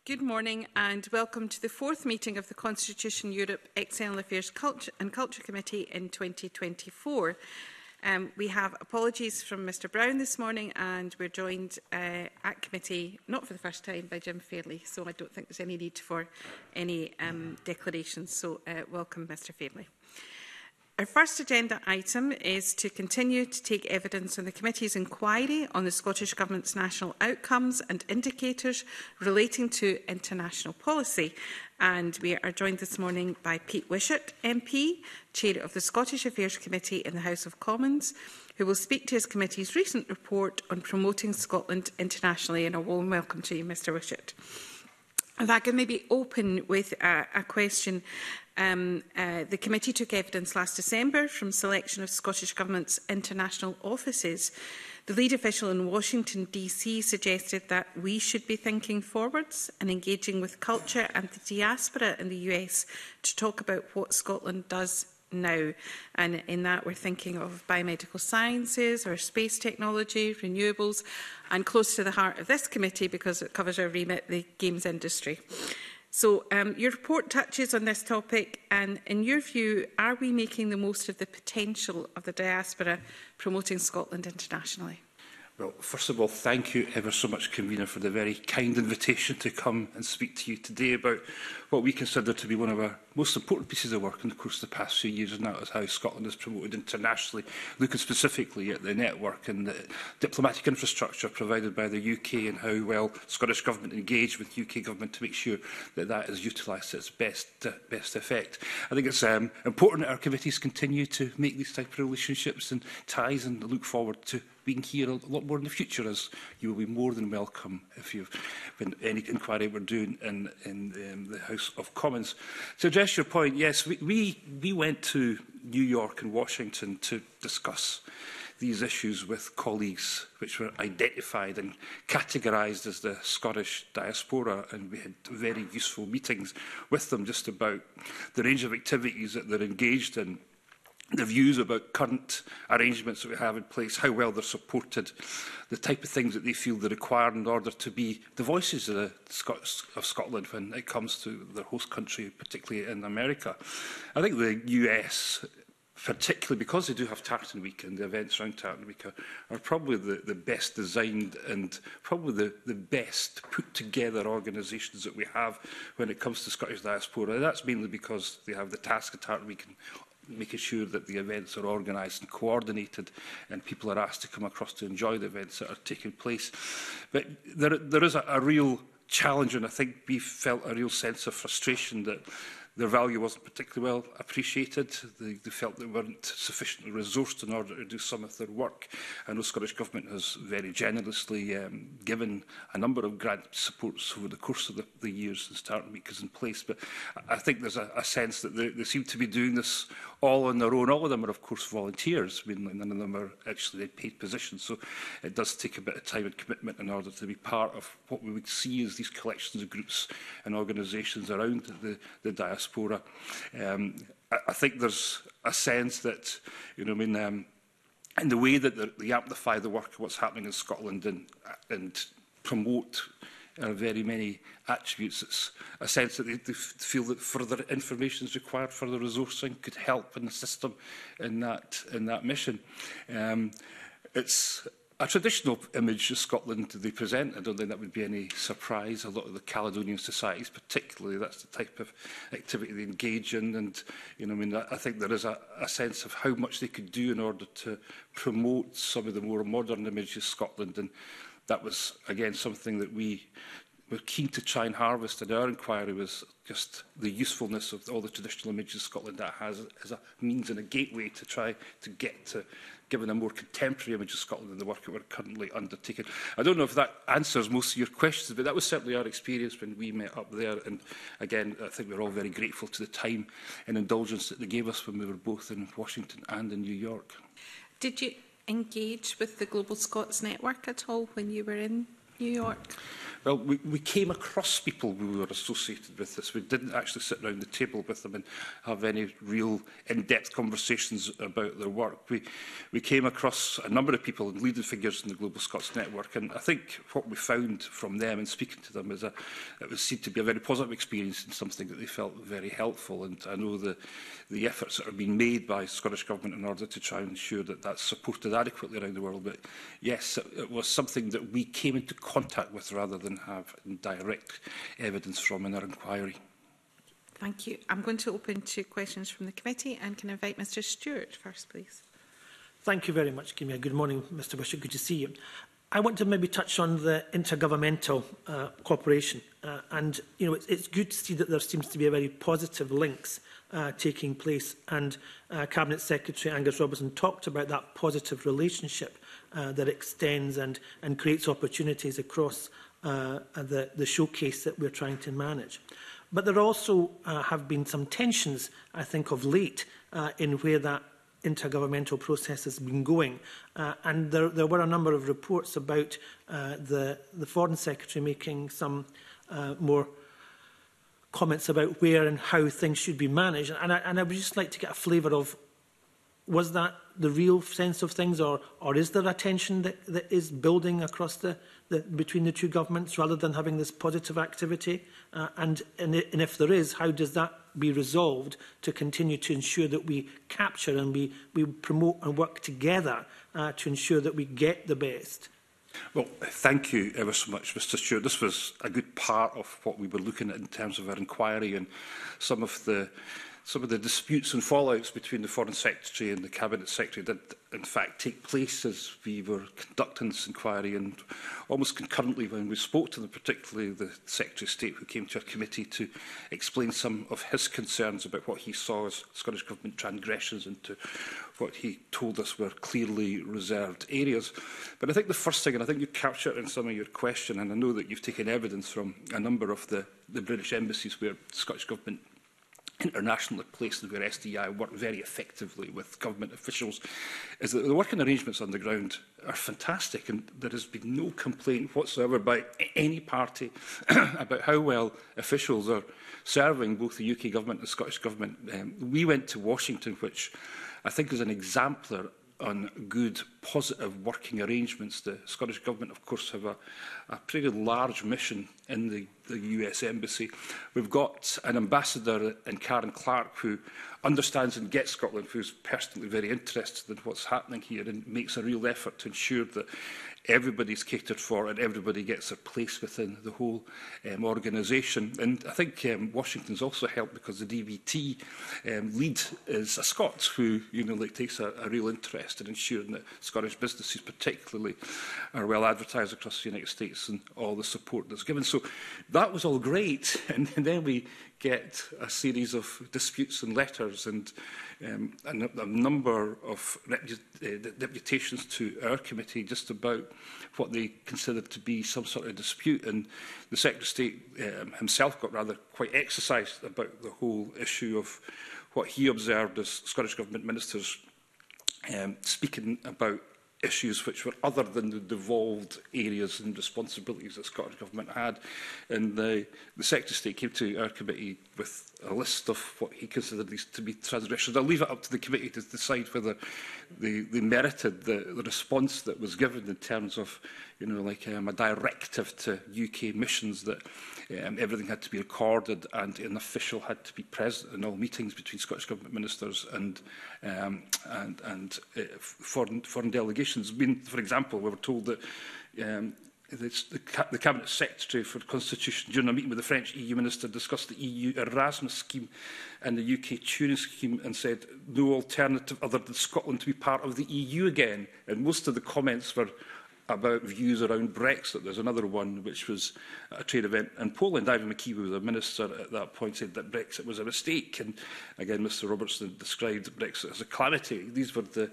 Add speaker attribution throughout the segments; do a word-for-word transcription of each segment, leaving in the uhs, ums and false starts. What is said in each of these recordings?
Speaker 1: Good morning and welcome to the fourth meeting of the Constitution Europe External Affairs Culture and Culture Committee in twenty twenty-four. Um, we have apologies from Mr Brown this morning, and we're joined uh, at committee, not for the first time, by Jim Fairley, so I don't think there's any need for any um, declarations. So uh, welcome, Mr Fairley. Our first agenda item is to continue to take evidence on the committee's inquiry on the Scottish Government's national outcomes and indicators relating to international policy. And we are joined this morning by Pete Wishart, M P, Chair of the Scottish Affairs Committee in the House of Commons, who will speak to his committee's recent report on promoting Scotland internationally. And a warm welcome to you, Mr Wishart. If I can maybe open with a, a question. Um, uh, the committee took evidence last December from selection of Scottish Government's international offices. The lead official in Washington D C suggested that we should be thinking forwards and engaging with culture and the diaspora in the U S to talk about what Scotland does now. And in that we're thinking of biomedical sciences or space technology, renewables, and close to the heart of this committee because it covers our remit, the games industry. So um, your report touches on this topic, and in your view, are we making the most of the potential of the diaspora promoting Scotland internationally?
Speaker 2: Well, first of all, thank you ever so much, Convener, for the very kind invitation to come and speak to you today about what we consider to be one of our most important pieces of work in the course of the past few years, and that is how Scotland is promoted internationally, looking specifically at the network and the diplomatic infrastructure provided by the U K and how well the Scottish Government engaged with U K Government to make sure that that is utilised to its best, uh, best effect. I think it's um, important that our committees continue to make these type of relationships and ties, and look forward to being here a lot more in the future, as you will be more than welcome if you've been any inquiry we're doing in, in um, the House of Commons. To address your point, yes, we, we, we went to New York and Washington to discuss these issues with colleagues which were identified and categorised as the Scottish diaspora, and we had very useful meetings with them just about the range of activities that they're engaged in, the views about current arrangements that we have in place, how well they're supported, the type of things that they feel they require in order to be the voices of, the Scots, of Scotland when it comes to their host country, particularly in America. I think the U S, particularly because they do have Tartan Week and the events around Tartan Week, are, are probably the, the best designed and probably the, the best put together organisations that we have when it comes to Scottish diaspora. And that's mainly because they have the task of Tartan Week and making sure that the events are organised and coordinated and people are asked to come across to enjoy the events that are taking place. But there, there is a, a real challenge, and I think we felt a real sense of frustration that their value wasn't particularly well appreciated. They, they felt they weren't sufficiently resourced in order to do some of their work. I know the Scottish Government has very generously um, given a number of grant supports over the course of the, the years since Tartan Week is in place, but I think there's a, a sense that they, they seem to be doing this all on their own. All of them are, of course, volunteers. I mean, none of them are actually in paid positions, so it does take a bit of time and commitment in order to be part of what we would see as these collections of groups and organisations around the, the diaspora. Um, I, I think there's a sense that, you know, I mean, um, in the way that the, they amplify the work of what's happening in Scotland and, and promote uh, very many attributes, it's a sense that they, they feel that further information is required, further resourcing could help in the system in that, in that mission. Um, it's a traditional image of Scotland they present. I don't think that would be any surprise. A lot of the Caledonian societies, particularly, that's the type of activity they engage in. And you know, I mean, I think there is a, a sense of how much they could do in order to promote some of the more modern images of Scotland. And that was, again, something that we were keen to try and harvest in our inquiry, was just the usefulness of all the traditional images Scotland that has as a means and a gateway to try to get to given a more contemporary image of Scotland than the work that we're currently undertaking. I don't know if that answers most of your questions, but that was certainly our experience when we met up there. And again, I think we're all very grateful to the time and indulgence that they gave us when we were both in Washington and in New York.
Speaker 1: Did you engage with the Global Scots Network at all when you were in New York.
Speaker 2: Well, we, we came across people who were associated with this. We didn't actually sit around the table with them and have any real in-depth conversations about their work. We, we came across a number of people and leading figures in the Global Scots Network, and I think what we found from them and speaking to them is a, it was seen to be a very positive experience and something that they felt very helpful. And I know the, the efforts that are being made by the Scottish Government in order to try and ensure that that's supported adequately around the world. But yes, it, it was something that we came into contact with rather than have direct evidence from in our inquiry.
Speaker 1: Thank you. I'm going to open to questions from the committee and can invite Mr Stewart first, please.
Speaker 3: Thank you very much, Kimia. Good morning, Mr Bishop. Good to see you. I want to maybe touch on the intergovernmental uh, cooperation. Uh, and, you know, it's, it's good to see that there seems to be a very positive links uh, taking place. And uh, Cabinet Secretary Angus Robertson talked about that positive relationship uh, that extends and, and creates opportunities across Uh, the, the showcase that we're trying to manage. But there also uh, have been some tensions, I think, of late uh, in where that intergovernmental process has been going. Uh, and there, there were a number of reports about uh, the, the Foreign Secretary making some uh, more comments about where and how things should be managed. And I, and I would just like to get a flavour of, was that the real sense of things, or, or is there a tension that, that is building across the, the, between the two governments rather than having this positive activity? Uh, and, and, and if there is, how does that be resolved to continue to ensure that we capture and we, we promote and work together uh, to ensure that we get the best?
Speaker 2: Well, thank you ever so much, Mr Stewart. This was a good part of what we were looking at in terms of our inquiry, and some of the Some of the disputes and fallouts between the Foreign Secretary and the Cabinet Secretary did, in fact, take place as we were conducting this inquiry, and almost concurrently when we spoke to them, particularly the Secretary of State who came to our committee to explain some of his concerns about what he saw as Scottish Government transgressions into what he told us were clearly reserved areas. But I think the first thing, and I think you captured it in some of your question, and I know that you've taken evidence from a number of the, the British embassies where the Scottish Government international place and where S D I work very effectively with government officials, is that the working arrangements on the ground are fantastic, and there has been no complaint whatsoever by any party about how well officials are serving both the U K government and the Scottish government. Um, we went to Washington, which I think is an exemplar on good, positive working arrangements. The Scottish Government, of course, have a, a pretty large mission in the, the U S Embassy. We've got an ambassador in Karen Clark who understands and gets Scotland, who's personally very interested in what's happening here and makes a real effort to ensure that everybody's catered for and everybody gets their place within the whole um, organisation. And I think um, Washington's also helped because the D V T um, lead is a Scot who, you know, like takes a, a real interest in ensuring that Scottish businesses particularly are well advertised across the United States and all the support that's given. So that was all great. And, and then we get a series of disputes and letters and um, a, a number of repu uh, deputations to our committee just about what they considered to be some sort of dispute. And the Secretary of State um, himself got rather quite exercised about the whole issue of what he observed as Scottish Government ministers um, speaking about issues which were other than the devolved areas and responsibilities that Scottish Government had. And the, the Secretary of State came to our committee with a list of what he considered these to be transgressions. I'll leave it up to the committee to decide whether they, they merited the, the response that was given in terms of, you know, like um, a directive to U K missions that um, everything had to be recorded and an official had to be present in all meetings between Scottish Government ministers and um, and, and uh, foreign, foreign delegations. I mean, for example, we were told that um, the, the Cabinet Secretary for Constitution, during a meeting with the French E U Minister, discussed the E U Erasmus scheme and the U K Turing scheme and said no alternative other than Scotland to be part of the E U again. And most of the comments were about views around Brexit. There's another one which was a trade event in Poland. Ivan McKeever, the minister at that point, said that Brexit was a mistake. And again, Mr Robertson described Brexit as a calamity. These were the,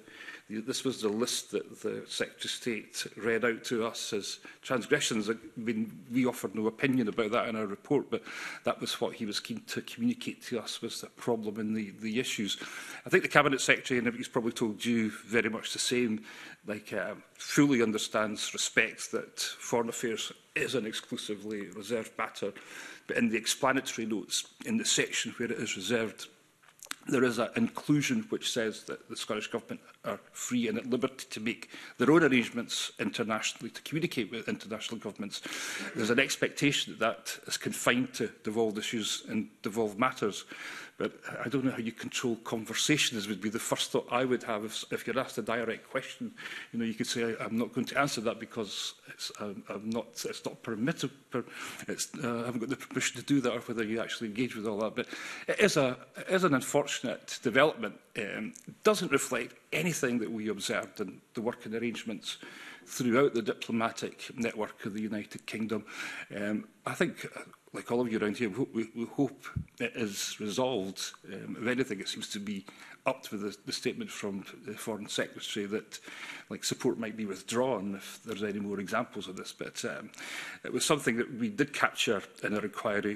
Speaker 2: This was the list that the Secretary of State read out to us as transgressions. I mean, we offered no opinion about that in our report, but that was what he was keen to communicate to us was the problem and the, the issues. I think the Cabinet Secretary, and he's probably told you very much the same, like uh, fully understands, respects that foreign affairs is an exclusively reserved matter, but in the explanatory notes, in the section where it is reserved, there is an inclusion which says that the Scottish Government are free and at liberty to make their own arrangements internationally, to communicate with international governments. There's an expectation that that is confined to devolved issues and devolved matters. But I don't know how you control conversations would be the first thought I would have if, if you're asked a direct question. You know, you could say, I'm not going to answer that because it's, um, I'm not, it's not permitted, per, it's, uh, I haven't got the permission to do that, or whether you actually engage with all that. But it is, a, it is an unfortunate development. Um, it doesn't reflect anything that we observed in the working arrangements throughout the diplomatic network of the United Kingdom. Um, I think, like all of you around here, we hope, we, we hope it is resolved. Um, if anything, it seems to be upped with the, the statement from the Foreign Secretary that like, support might be withdrawn if there's any more examples of this. But um, it was something that we did capture in our inquiry.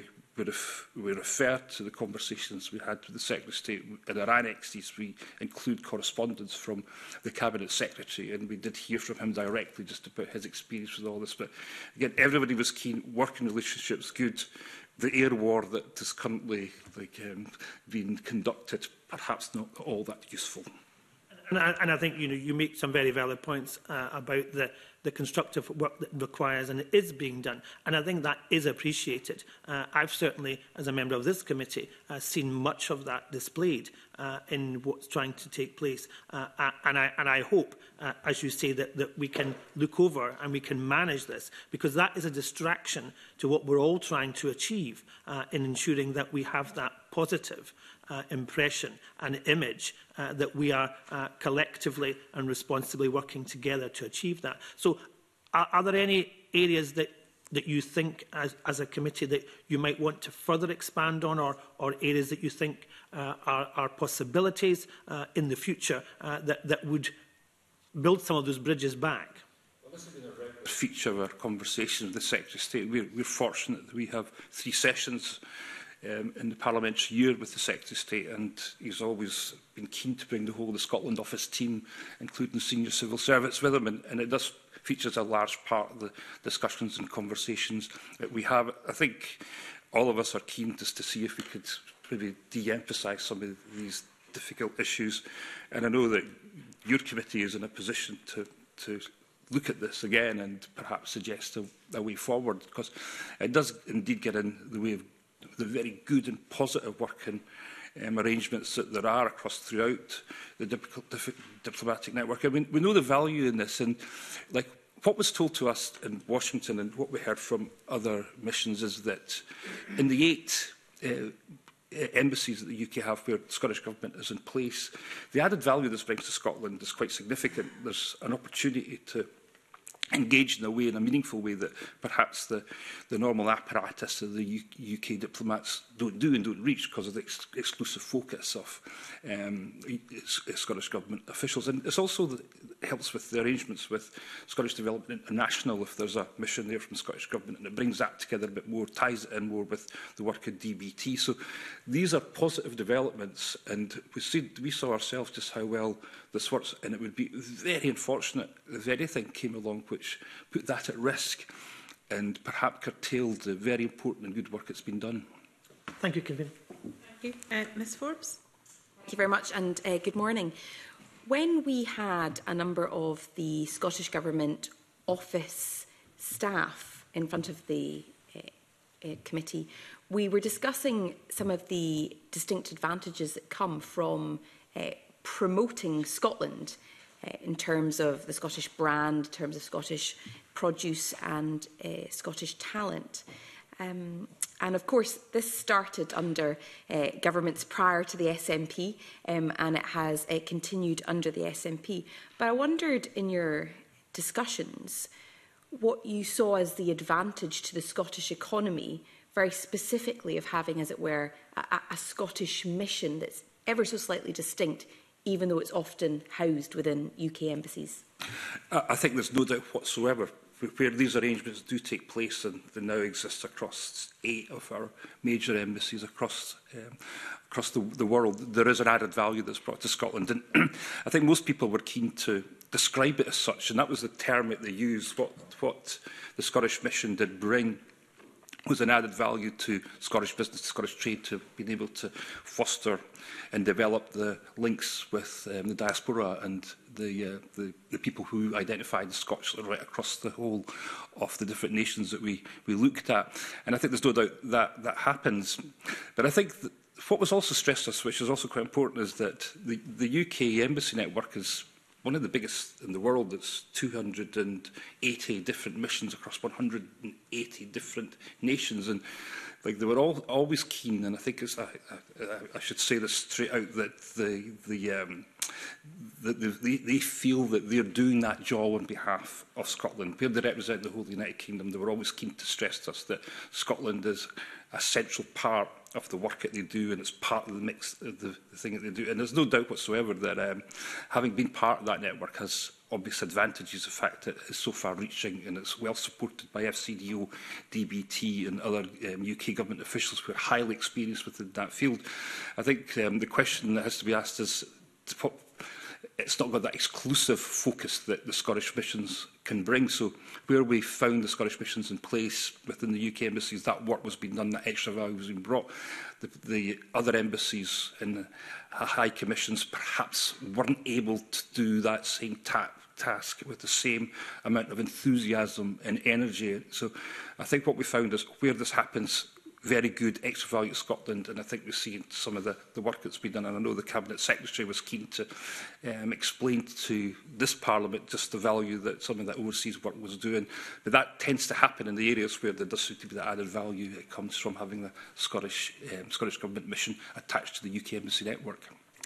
Speaker 2: We refer to the conversations we had with the Secretary of State. In our annexes, we include correspondence from the Cabinet Secretary, and we did hear from him directly just about his experience with all this. But again, everybody was keen, working relationships good. The air war that is currently like, um, being conducted, perhaps not all that useful.
Speaker 3: And I, and I think you know you make some very valid points uh, about the, the constructive work that requires and is being done, and I think that is appreciated. Uh, I've certainly, as a member of this committee, uh, seen much of that displayed uh, in what's trying to take place, uh, and I and I hope, uh, as you say, that that we can look over and we can manage this, because that is a distraction to what we're all trying to achieve uh, in ensuring that we have that positive Uh, impression and image uh, that we are uh, collectively and responsibly working together to achieve that. So are, are there any areas that, that you think as, as a committee that you might want to further expand on, or, or areas that you think uh, are, are possibilities uh, in the future uh, that, that would build some of those bridges back?
Speaker 2: Well, this has been a regular feature of our conversation with the Secretary of State. We're, we're fortunate that we have three sessions Um, in the parliamentary year with the Secretary of State, and he's always been keen to bring the whole of the Scotland Office team, including senior civil servants, with him, and, and it does feature as a large part of the discussions and conversations that we have. I think all of us are keen just to see if we could maybe de-emphasise some of these difficult issues, and I know that your committee is in a position to, to look at this again and perhaps suggest a, a way forward, because it does indeed get in the way of the very good and positive working um, arrangements that there are across throughout the dip dip diplomatic network. I mean, we know the value in this, and like what was told to us in Washington and what we heard from other missions is that in the eight uh, embassies that the U K have where the Scottish Government is in place, the added value this brings to Scotland is quite significant. There's an opportunity to engaged in a way, in a meaningful way, that perhaps the, the normal apparatus of the U U K diplomats don't do and don't reach because of the ex exclusive focus of um, Scottish Government officials. And it also the, helps with the arrangements with Scottish Development International if there's a mission there from the Scottish Government, and it brings that together a bit more, ties it in more with the work of D B T. So these are positive developments, and we, see, we saw ourselves just how well this works, and it would be very unfortunate if anything came along which put that at risk and perhaps curtailed the very important and good work that's been done.
Speaker 3: Thank you, Convener.
Speaker 1: Thank you. Uh, Miz Forbes.
Speaker 4: Thank you very much, and uh, good morning. When we had a number of the Scottish Government office staff in front of the uh, uh, committee, we were discussing some of the distinct advantages that come from uh, promoting Scotland uh, in terms of the Scottish brand, in terms of Scottish produce and uh, Scottish talent. Um, and of course, this started under uh, governments prior to the S N P, um, and it has uh, continued under the S N P. But I wondered in your discussions what you saw as the advantage to the Scottish economy, very specifically of having, as it were, a, a Scottish mission that's ever so slightly distinct, even though it's often housed within U K embassies?
Speaker 2: I think there's no doubt whatsoever where these arrangements do take place, and they now exist across eight of our major embassies across um, across the, the world. There is an added value that's brought to Scotland, and I think most people were keen to describe it as such, and that was the term that they used. What, what the Scottish Mission did bring was an added value to Scottish business, to Scottish trade, to being able to foster and develop the links with um, the diaspora and the, uh, the, the people who identified Scotland right across the whole of the different nations that we, we looked at. And I think there's no doubt that that happens. But I think that what was also stressed us, which is also quite important, is that the, the U K embassy network is one of the biggest in the world. It's two hundred and eighty different missions across one hundred and eighty different nations, and like they were all always keen. And I think it's, I, I, I should say this straight out, that the the, um, the, the they, they feel that they're doing that job on behalf of Scotland. Where they represent the whole United Kingdom, they were always keen to stress to us that Scotland is a central part of the work that they do, and it's part of the mix of the, the thing that they do. And there's no doubt whatsoever that um, having been part of that network has obvious advantages. The fact that it's so far-reaching and it's well supported by F C D O, D B T and other um, U K government officials who are highly experienced within that field. I think um, the question that has to be asked is, what, it's not got that exclusive focus that the Scottish missions can bring. So where we found the Scottish missions in place within the U K embassies, that work was being done, that extra value was being brought. The, the other embassies and the high commissions perhaps weren't able to do that same ta task with the same amount of enthusiasm and energy. So I think what we found is where this happens, very good extra value to Scotland, and I think we see some of the, the work that's been done, and I know the Cabinet Secretary was keen to um, explain to this Parliament just the value that some of that overseas work was doing. But that tends to happen in the areas where there does seem to be the added value. It comes from having the Scottish, um, Scottish Government mission attached to the U K Embassy network.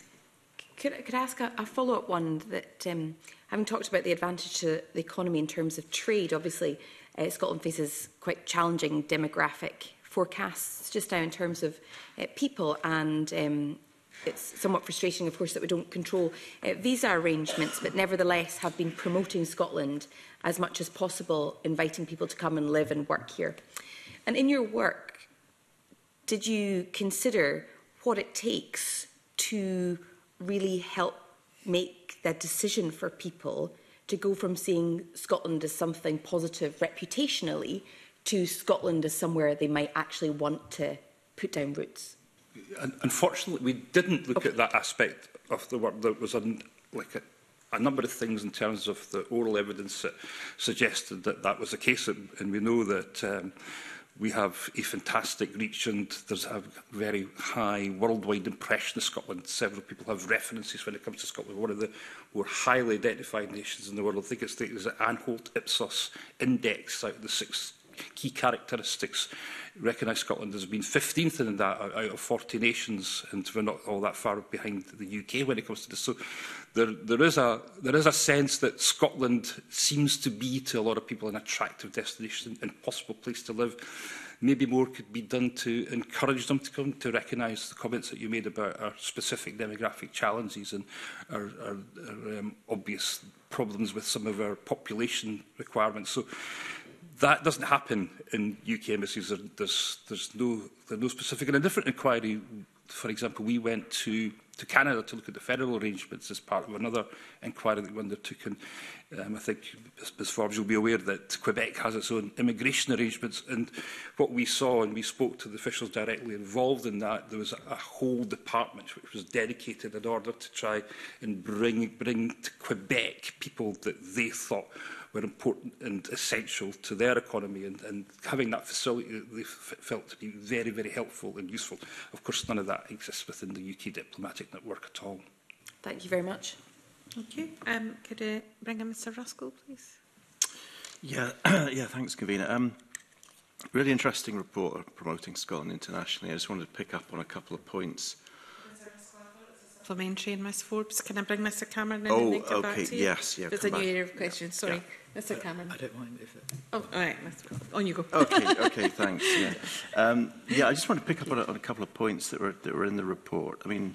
Speaker 4: Could, could I ask a, a follow-up one that, um, having talked about the advantage to the economy in terms of trade, obviously uh, Scotland faces quite challenging demographic forecasts just now in terms of uh, people, and um, it's somewhat frustrating, of course, that we don't control uh, visa arrangements, but nevertheless have been promoting Scotland as much as possible, inviting people to come and live and work here. And in your work, did you consider what it takes to really help make that decision for people to go from seeing Scotland as something positive reputationally to Scotland as somewhere they might actually want to put down roots?
Speaker 2: Unfortunately, we didn't look
Speaker 4: okay.
Speaker 2: at that aspect of the work. There was a, like a, a number of things in terms of the oral evidence that suggested that that was the case, and, and we know that um, we have a fantastic reach, and there's a very high worldwide impression of Scotland. Several people have references when it comes to Scotland. One of the more highly identified nations in the world. I think it's the, the Anholt Ipsos Index out of the six key characteristics recognise Scotland as being fifteenth in that out of forty nations, and we're not all that far behind the U K when it comes to this. So there, there, is a, there is a sense that Scotland seems to be, to a lot of people, an attractive destination and possible place to live. Maybe more could be done to encourage them to come to recognise the comments that you made about our specific demographic challenges and our, our, our um, obvious problems with some of our population requirements. So that doesn't happen in U K embassies. There, there's, there's, no, there's no specific. In a different inquiry, for example, we went to, to Canada to look at the federal arrangements as part of another inquiry that we undertook. And um, I think, Miz Forbes, you'll be aware that Quebec has its own immigration arrangements. And what we saw, and we spoke to the officials directly involved in that, there was a, a whole department which was dedicated in order to try and bring, bring to Quebec people that they thought were important and essential to their economy, and, and having that facility they felt to be very, very helpful and useful. Of course, none of that exists within the U K diplomatic network at all.
Speaker 4: Thank you very much.
Speaker 1: Thank you. Um, could I bring in Mr Ruskell, please?
Speaker 5: Yeah, yeah. Thanks, Kavina. Um, really interesting report on promoting Scotland internationally. I just wanted to pick up on a couple of points.
Speaker 1: Supplementary and Miz Forbes. Can I bring Mr Cameron in
Speaker 5: oh,
Speaker 1: and then come
Speaker 5: okay.
Speaker 1: back to you?
Speaker 5: Yes, yeah.
Speaker 1: It's a new area of questions. Sorry, yeah. Mister Cameron.
Speaker 6: I don't mind if it...
Speaker 1: Oh, all right. Mister On you go.
Speaker 5: Okay, okay, thanks. Yeah, um, yeah. I just want to pick up on a, on a couple of points that were that were in the report. I mean,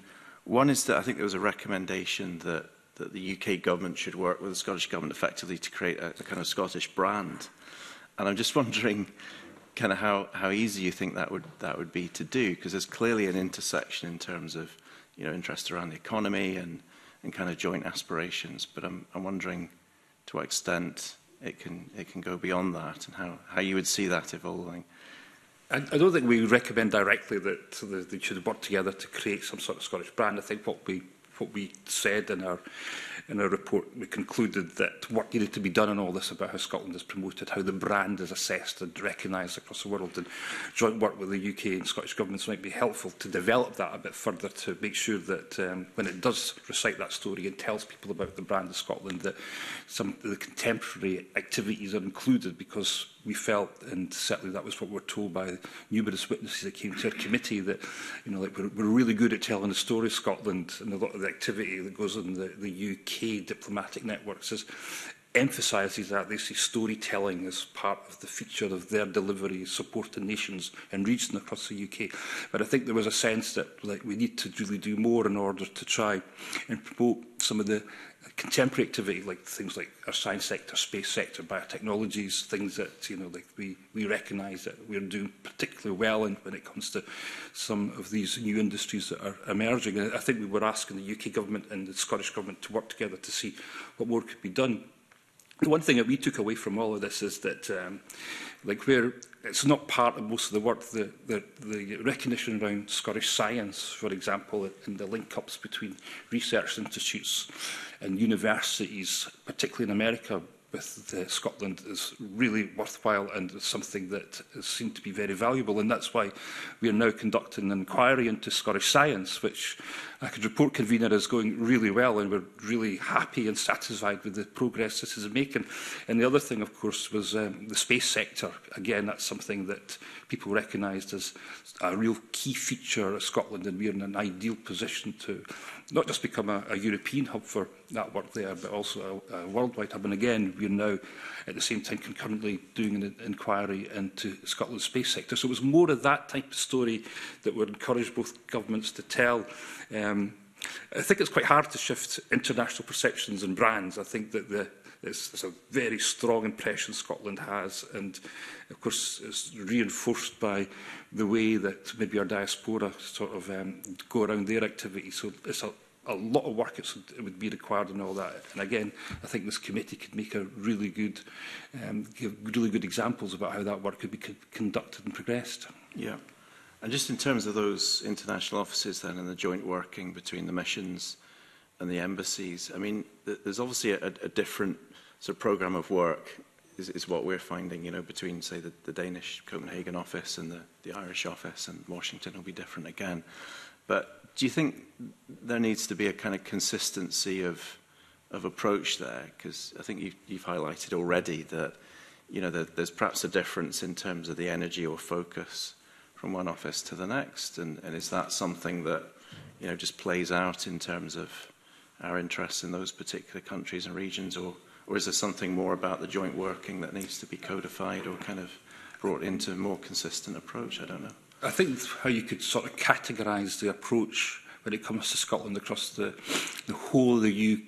Speaker 5: One is that I think there was a recommendation that, that the U K government should work with the Scottish government effectively to create a, a kind of Scottish brand. And I'm just wondering kind of how, how easy you think that would, that would be to do, because there's clearly an intersection in terms of, you know, interest around the economy and, and kind of joint aspirations. But I'm, I'm wondering to what extent it can, it can go beyond that and how, how you would see that evolving.
Speaker 2: I, I don't think we recommend directly that the, they should work together to create some sort of Scottish brand. I think what we what we said in our in our report, we concluded that work needed to be done on all this about how Scotland is promoted, how the brand is assessed and recognised across the world, and joint work with the U K and Scottish governments might be helpful to develop that a bit further, to make sure that um, when it does recite that story and tells people about the brand of Scotland, that some of the contemporary activities are included, because we felt, and certainly that was what we were told by numerous witnesses that came to our committee, that, you know, like we're, we're really good at telling the story of Scotland, and a lot of the activity that goes on in the, the U K diplomatic networks is emphasises that. They see storytelling as part of the feature of their delivery, supporting nations and regions across the U K. But I think there was a sense that, like, we need to really do more in order to try and promote some of the contemporary activity, like things like our science sector, space sector, biotechnologies, things that, you know, like we, we recognise that we're doing particularly well in when it comes to some of these new industries that are emerging. And I think we were asking the U K government and the Scottish government to work together to see what more could be done. The one thing that we took away from all of this is that, um, like, where it's not part of most of the work, the, the, the recognition around Scottish science, for example, and the link-ups between research institutes and universities, particularly in America, with uh, Scotland, is really worthwhile and is something that is seen to be very valuable. And that's why we are now conducting an inquiry into Scottish science, which I could report, convener, is going really well, and we're really happy and satisfied with the progress this is making. And the other thing, of course, was um, the space sector. Again, that's something that people recognised as a real key feature of Scotland, and we're in an ideal position to not just become a, a European hub for that work there, but also a, a worldwide hub. And again, we're now at the same time concurrently doing an inquiry into Scotland's space sector. So it was more of that type of story that would encourage both governments to tell. Um, I think it's quite hard to shift international perceptions and brands. I think that the It's, it's a very strong impression Scotland has, and of course it's reinforced by the way that maybe our diaspora sort of um, go around their activities. So it's a, a lot of work it's, it would be required and all that. And again, I think this committee could make a really good, um, give really good examples about how that work could be co conducted and progressed.
Speaker 5: Yeah, and just in terms of those international offices then and the joint working between the missions and the embassies, I mean, th there's obviously a, a different sort of programme of work is, is what we're finding, you know, between, say, the, the Danish Copenhagen office and the, the Irish office, and Washington will be different again. But do you think there needs to be a kind of consistency of, of approach there? Because I think you've, you've highlighted already that, you know, that there's perhaps a difference in terms of the energy or focus from one office to the next. And, and is that something that, you know, just plays out in terms of our interests in those particular countries and regions, or, or is there something more about the joint working that needs to be codified or kind of brought into a more consistent approach? I don't know.
Speaker 2: I think how you could sort of categorise the approach when it comes to Scotland across the, the whole of the U,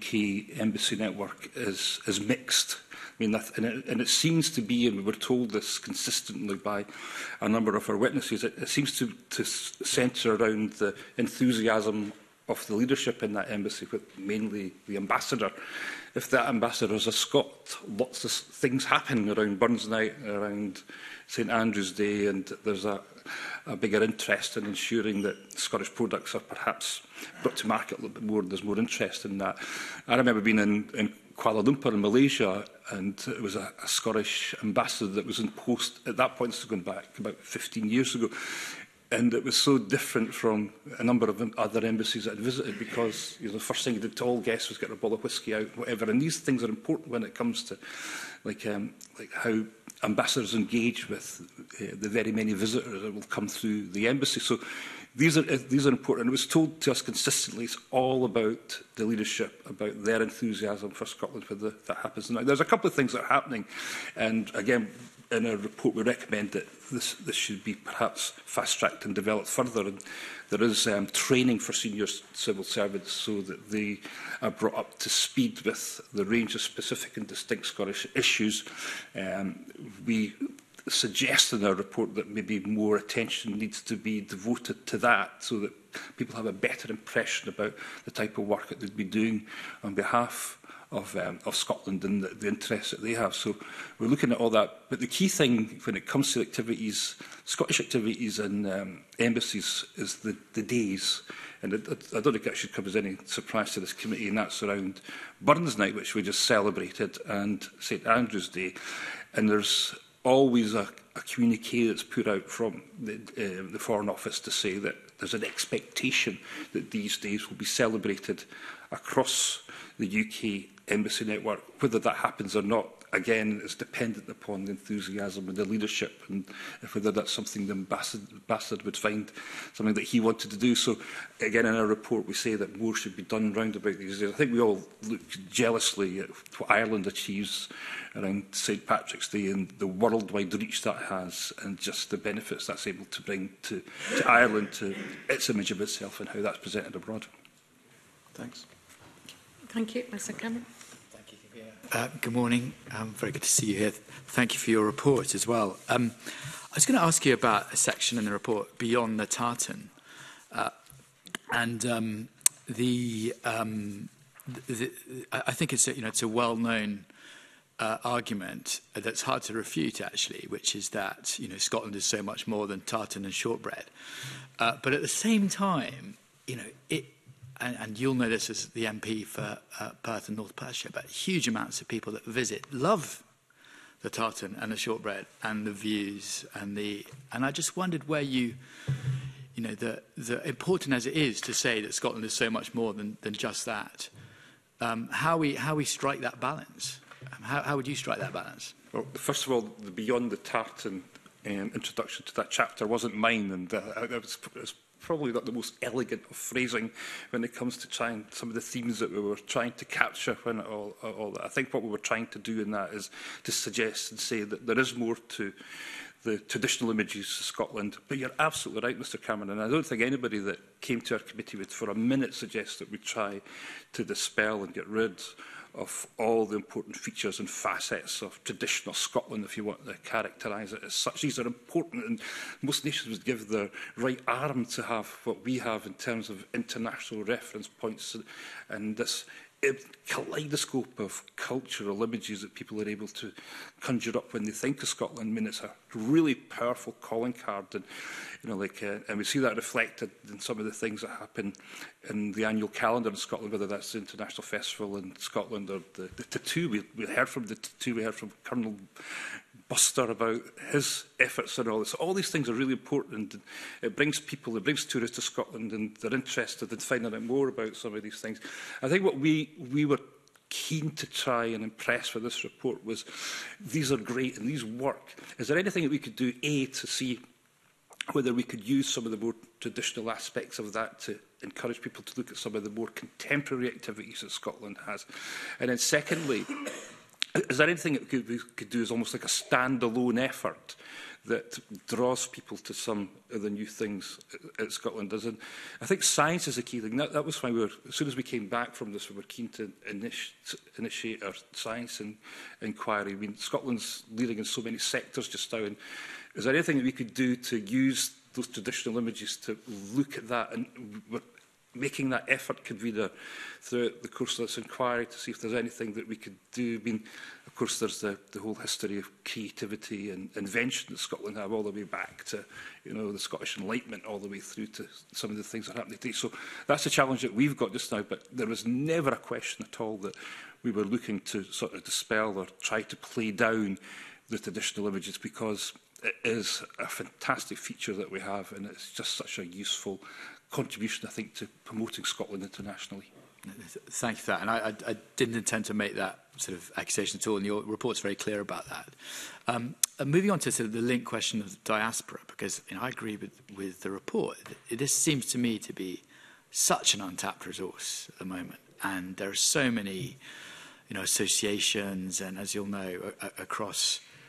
Speaker 2: UK embassy network is, is mixed. I mean, that, and, it, and it seems to be, and we were told this consistently by a number of our witnesses, it, it seems to, to centre around the enthusiasm of the leadership in that embassy, with mainly the ambassador. If that ambassador is a Scot, lots of things happen around Burns Night, around St Andrew's Day, and there's a, a bigger interest in ensuring that Scottish products are perhaps brought to market a little bit more. There's more interest in that. I remember being in, in Kuala Lumpur in Malaysia, and it was a, a Scottish ambassador that was in post at that point. This is going back about fifteen years ago. And it was so different from a number of other embassies that I'd visited, because, you know, the first thing you did to all guests was get a bottle of whiskey out, whatever. And these things are important when it comes to, like, um, like how ambassadors engage with uh, the very many visitors that will come through the embassy. So these are, uh, these are important. And it was told to us consistently, it's all about the leadership, about their enthusiasm for Scotland, whether that happens. Now, there's a couple of things that are happening. And again, in our report, we recommend that this, this should be perhaps fast-tracked and developed further. And there is um, training for senior civil servants so that they are brought up to speed with the range of specific and distinct Scottish issues. Um, we suggest in our report that maybe more attention needs to be devoted to that so that people have a better impression about the type of work that they'd be doing on behalf of, um, of Scotland and the, the interests that they have. So we're looking at all that. But the key thing when it comes to activities, Scottish activities and um, embassies, is the, the days. And it, I don't think that should come as any surprise to this committee, and that's around Burns Night, which we just celebrated, and St Andrew's Day. And there's always a, a communique that's put out from the, uh, the Foreign Office to say that there's an expectation that these days will be celebrated across the U K embassy network. Whether that happens or not, again, is dependent upon the enthusiasm and the leadership, and if whether that's something the ambassador, ambassador would find something that he wanted to do. So, again, in our report, we say that more should be done round about these days. I think we all look jealously at what Ireland achieves around St Patrick's Day and the worldwide reach that has, and just the benefits that's able to bring to, to Ireland, to its image of itself and how that's presented abroad.
Speaker 5: Thanks.
Speaker 1: Thank you. Mister Cameron.
Speaker 6: Uh, good morning. Um, very good to see you here. Thank you for your report as well. Um, I was going to ask you about a section in the report, Beyond the Tartan. Uh, and um, the, um, the, the, I think it's a, you know, it's a well-known uh, argument that's hard to refute, actually, which is that you know, Scotland is so much more than tartan and shortbread. Uh, but at the same time, you know, it, And, and you'll know this as the M P for uh, Perth and North Perthshire, but huge amounts of people that visit love the tartan and the shortbread and the views and the. And I just wondered where you, you know, the the important as it is to say that Scotland is so much more than than just that. Um, how we how we strike that balance. Um, how how would you strike that balance?
Speaker 2: Well, first of all, the Beyond the Tartan um, introduction to that chapter wasn't mine, and uh, it was. It was probably not the most elegant of phrasing when it comes to trying some of the themes that we were trying to capture when it all, all that. I think what we were trying to do in that is to suggest and say that there is more to the traditional images of Scotland. But you're absolutely right, Mr Cameron, and I don't think anybody that came to our committee would for a minute suggest that we try to dispel and get rid of all the important features and facets of traditional Scotland, if you want to characterise it as such. These are important, and most nations would give their right arm to have what we have in terms of international reference points and, and this kaleidoscope of cultural images that people are able to conjure up when they think of Scotland. I mean, it's a really powerful calling card, and you know, like, uh, and we see that reflected in some of the things that happen in the annual calendar in Scotland, whether that's the International Festival in Scotland or the, the tattoo. We, we heard from the tattoo. We heard from Colonel Buster about his efforts and all this. All these things are really important. And it brings people, it brings tourists to Scotland, and they're interested in finding out more about some of these things. I think what we, we were keen to try and impress with this report was these are great and these work. Is there anything that we could do, A, to see whether we could use some of the more traditional aspects of that to encourage people to look at some of the more contemporary activities that Scotland has? And then secondly, is there anything that we could, we could do as almost like a standalone effort that draws people to some of the new things that Scotland does? And I think science is a key thing. That, that was why we were, as soon as we came back from this, we were keen to initi initiate our science and inquiry. I mean, Scotland's leading in so many sectors just now. And is there anything that we could do to use those traditional images to look at that? And we're making that effort, convener, throughout the course of this inquiry to see if there's anything that we could do. I mean, of course, there's the, the whole history of creativity and invention that Scotland have, all the way back to, you know, the Scottish Enlightenment, all the way through to some of the things that are happening today. So that's a challenge that we've got just now, but there was never a question at all that we were looking to sort of dispel or try to play down the traditional images, because it is a fantastic feature that we have, and it's just such a useful contribution, I think, to promoting Scotland internationally.
Speaker 6: Thank you for that. And I, I, I didn't intend to make that sort of accusation at all, and your report's very clear about that. Um, and moving on to sort of the link question of diaspora, because you know, I agree with, with the report. It, this seems to me to be such an untapped resource at the moment, and there are so many, you know, associations, and as you'll know, a, a, across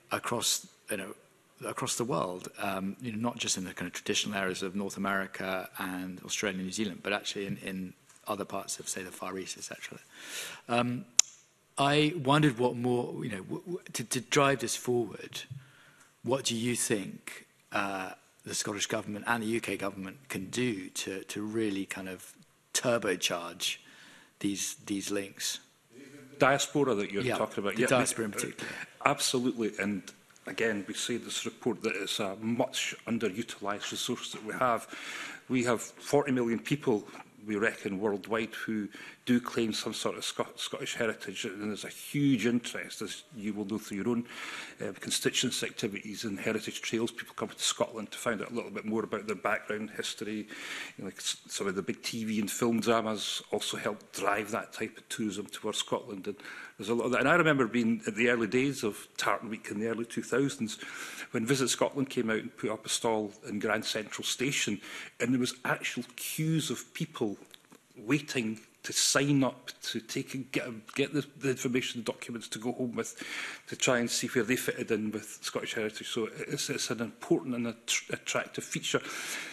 Speaker 6: across, you know, across the world, um, you know, not just in the kind of traditional areas of North America and Australia and New Zealand, but actually in, in other parts of, say, the Far East, et cetera. Um, I wondered what more, you know, w w to, to drive this forward, what do you think uh, the Scottish Government and the U K Government can do to, to really kind of turbocharge these, these links?
Speaker 2: Diaspora that you're
Speaker 6: yeah,
Speaker 2: talking about.
Speaker 6: The
Speaker 2: yeah,
Speaker 6: diaspora in particular.
Speaker 2: Absolutely. And again, we say in this report that it's a much underutilised resource that we have. We have forty million people, we reckon, worldwide who do claim some sort of Scot Scottish heritage, and there's a huge interest, as you will know through your own uh, constituency activities and heritage trails. People come to Scotland to find out a little bit more about their background, history. You know, like some of the big T V and film dramas also help drive that type of tourism towards Scotland. And there's a lot of that. And I remember being at the early days of Tartan Week in the early two thousands, when Visit Scotland came out and put up a stall in Grand Central Station, and there was actual queues of people waiting to sign up, to take and get, get the, the information documents to go home with, to try and see where they fitted in with Scottish heritage. So it's, it's an important and att attractive feature.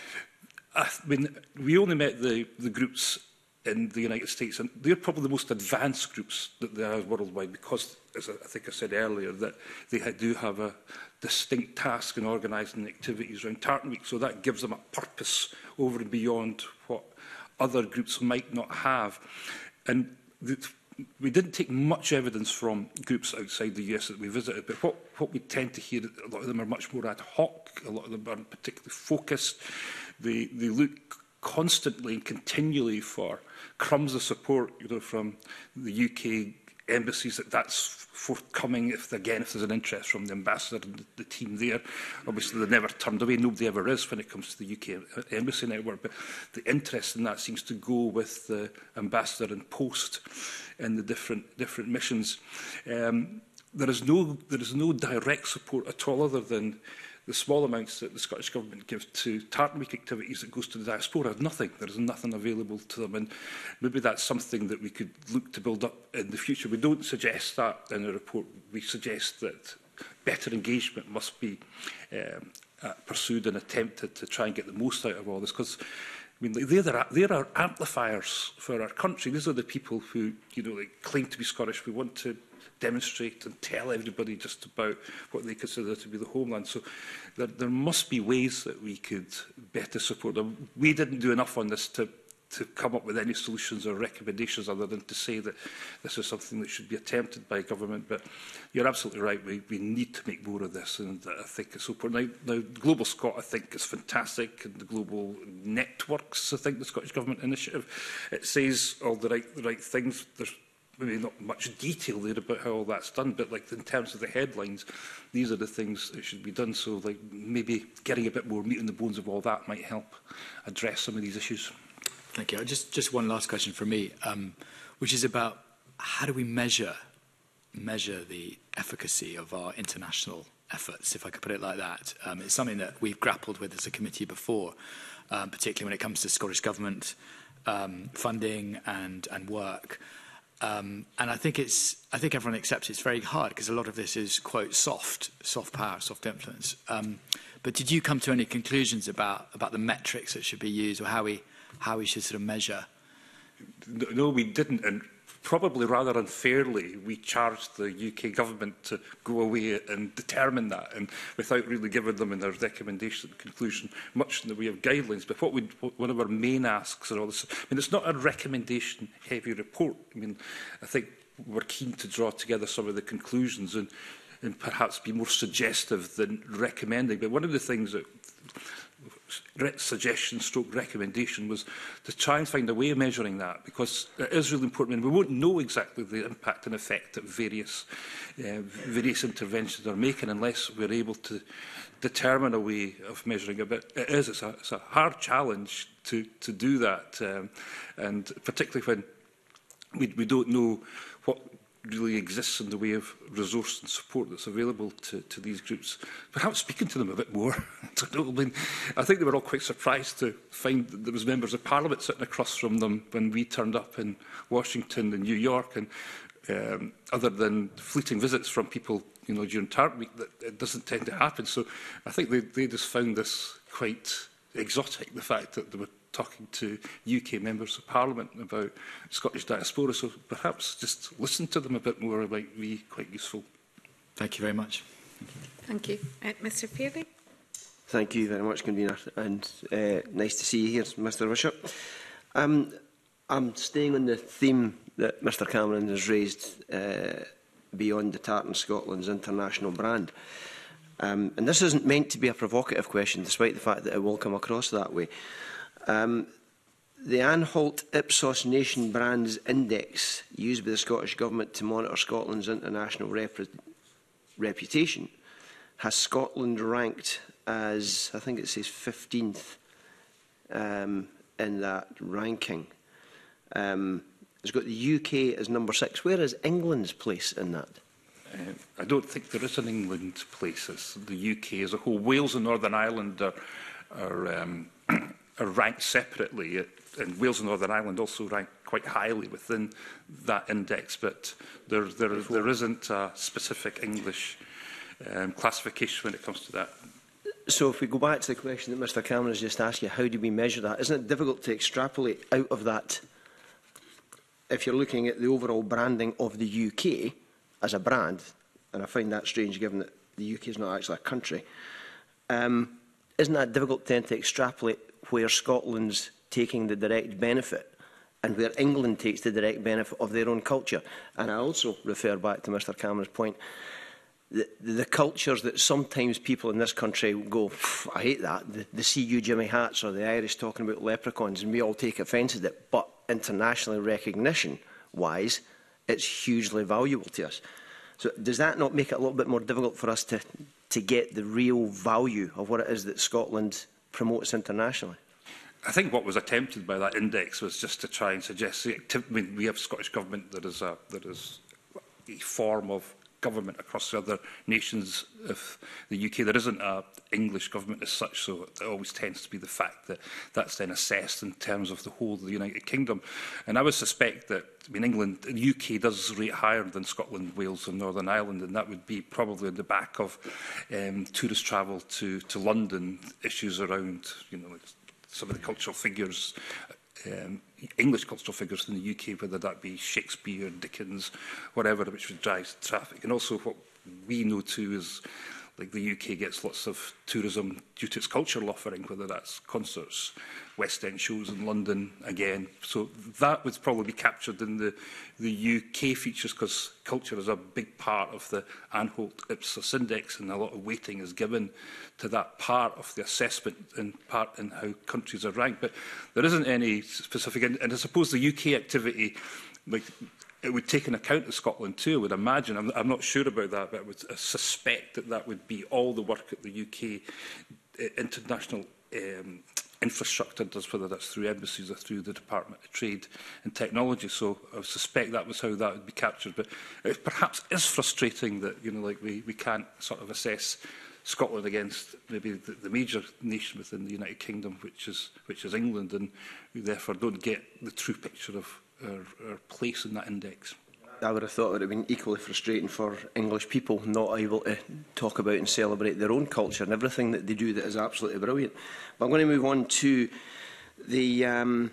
Speaker 2: I mean, we only met the, the groups in the United States, and they're probably the most advanced groups that there are worldwide because, as I think I said earlier, that they do have a distinct task in organising activities around Tartan Week, so that gives them a purpose over and beyond what other groups might not have. And the, we didn't take much evidence from groups outside the U S that we visited, but what, what we tend to hear, a lot of them are much more ad hoc, a lot of them aren't particularly focused. They, they look constantly and continually for crumbs of support, you know, from the U K embassies, that that's forthcoming if, again, if there's an interest from the ambassador and the, the team there. Obviously, they're never turned away. Nobody ever is when it comes to the U K embassy network. But the interest in that seems to go with the ambassador and post in the different different missions. Um, there is no there is no direct support at all, other than the small amounts that the Scottish Government gives to Tartan Week activities that goes to the diaspora. Nothing. There is nothing available to them. And maybe that's something that we could look to build up in the future. We don't suggest that in the report. We suggest that better engagement must be um, uh, pursued and attempted to try and get the most out of all this. Because, I mean, they're, the, they're our amplifiers for our country. These are the people who, you know, like, claim to be Scottish. We want to demonstrate and tell everybody just about what they consider to be the homeland. So there, there must be ways that we could better support them. We didn't do enough on this to, to come up with any solutions or recommendations other than to say that this is something that should be attempted by government. But you're absolutely right, we, we need to make more of this, and I think it's so important. Now, now Global Scot, I think, is fantastic, and the global networks, I think, the Scottish Government initiative, it says all the right, the right things. There's maybe not much detail there about how all that's done, but like in terms of the headlines, these are the things that should be done. So like maybe getting a bit more meat on the bones of all that might help address some of these issues.
Speaker 6: Thank you. Just, just one last question from me, um, which is about how do we measure, measure the efficacy of our international efforts, if I could put it like that. Um, it's something that we've grappled with as a committee before, um, particularly when it comes to Scottish Government um, funding and, and work. Um, and I think it's, I think everyone accepts it's very hard because a lot of this is, quote, soft, soft power, soft influence. Um, but did you come to any conclusions about, about the metrics that should be used, or how we, how we should sort of measure?
Speaker 2: No, we didn't. And probably rather unfairly, we charged the U K government to go away and determine that, and without really giving them in their recommendation conclusion much in the way of guidelines. But what we, one of our main asks are all this. I mean, it's not a recommendation-heavy report. I mean, I think we're keen to draw together some of the conclusions and, and perhaps be more suggestive than recommending. But one of the things that suggestion stroke recommendation was to try and find a way of measuring that, because it is really important. And we won't know exactly the impact and effect that various uh, various interventions are making unless we're able to determine a way of measuring it. But it is, it's a, it's a hard challenge to, to do that, um, and particularly when we, we don't know what really exists in the way of resource and support that's available to, to these groups. Perhaps speaking to them a bit more. I don't know, I mean, I think they were all quite surprised to find that there was members of Parliament sitting across from them when we turned up in Washington and New York, and um, other than fleeting visits from people you know, during TARP week, that it doesn't tend to happen. So I think they, they just found this quite exotic, the fact that they were talking to U K members of Parliament about Scottish diaspora. So perhaps just listen to them a bit more might be quite useful.
Speaker 6: Thank you very much.
Speaker 1: Thank you. Uh, Mr Fairley.
Speaker 7: Thank you very much, Convener, and uh, nice to see you here, Mr Bishop. Um, I'm staying on the theme that Mr Cameron has raised uh, beyond the Tartan Scotland's international brand. Um, and this isn't meant to be a provocative question, despite the fact that it will come across that way. Um, the Anhalt Ipsos Nation Brands Index, used by the Scottish Government to monitor Scotland's international rep reputation, has Scotland ranked as, I think it says fifteenth um, in that ranking. Um, it's got the U K as number six. Where is England's place in that?
Speaker 2: Uh, I don't think there is an England place. It's the U K as a whole. Wales and Northern Ireland are, are, um, are ranked separately, and Wales and Northern Ireland also rank quite highly within that index, but there, there, there isn't a specific English um, classification when it comes to that.
Speaker 7: So if we go back to the question that Mr Cameron has just asked you, how do we measure that? Isn't it difficult to extrapolate out of that, if you're looking at the overall branding of the U K as a brand, and I find that strange given that the U K is not actually a country, um, isn't that difficult then to extrapolate where Scotland's taking the direct benefit and where England takes the direct benefit of their own culture? And I also refer back to Mr Cameron's point, the, the cultures that sometimes people in this country go, I hate that, the, the See You Jimmy hats or the Irish talking about leprechauns, and we all take offence at it, but internationally recognition-wise, it's hugely valuable to us. So does that not make it a little bit more difficult for us to, to get the real value of what it is that Scotland promotes internationally?
Speaker 2: I think what was attempted by that index was just to try and suggest, I mean, we have a Scottish Government that is a, that is a form of government across the other nations of the U K. There isn't an English government as such, so it always tends to be the fact that that's then assessed in terms of the whole of the United Kingdom. And I would suspect that, I mean, England, the U K does rate higher than Scotland, Wales and Northern Ireland, and that would be probably on the back of um, tourist travel to, to London, issues around, you know, like some of the cultural figures, um, English cultural figures in the U K, whether that be Shakespeare, Dickens, whatever, which would drive traffic. And also what we know too is like the U K gets lots of tourism due to its cultural offering, whether that's concerts, West End shows in London again. So that would probably be captured in the, the U K features, because culture is a big part of the Anhalt Ipsos Index, and a lot of weighting is given to that part of the assessment and part in how countries are ranked. But there isn't any specific, and, and I suppose the U K activity, like, it would take an account of Scotland too, I would imagine. I'm, I'm not sure about that, but I would uh, suspect that that would be all the work that the U K uh, international um, infrastructure does, whether that's through embassies or through the Department of Trade and Technology. So I would suspect that was how that would be captured. But it perhaps is frustrating that, you know, like we, we can't sort of assess Scotland against maybe the, the major nation within the United Kingdom, which is, which is England, and we therefore don't get the true picture of our, our place in that index.
Speaker 7: I would have thought it would have been equally frustrating for English people not able to talk about and celebrate their own culture and everything that they do that is absolutely brilliant. But I'm going to move on to the um,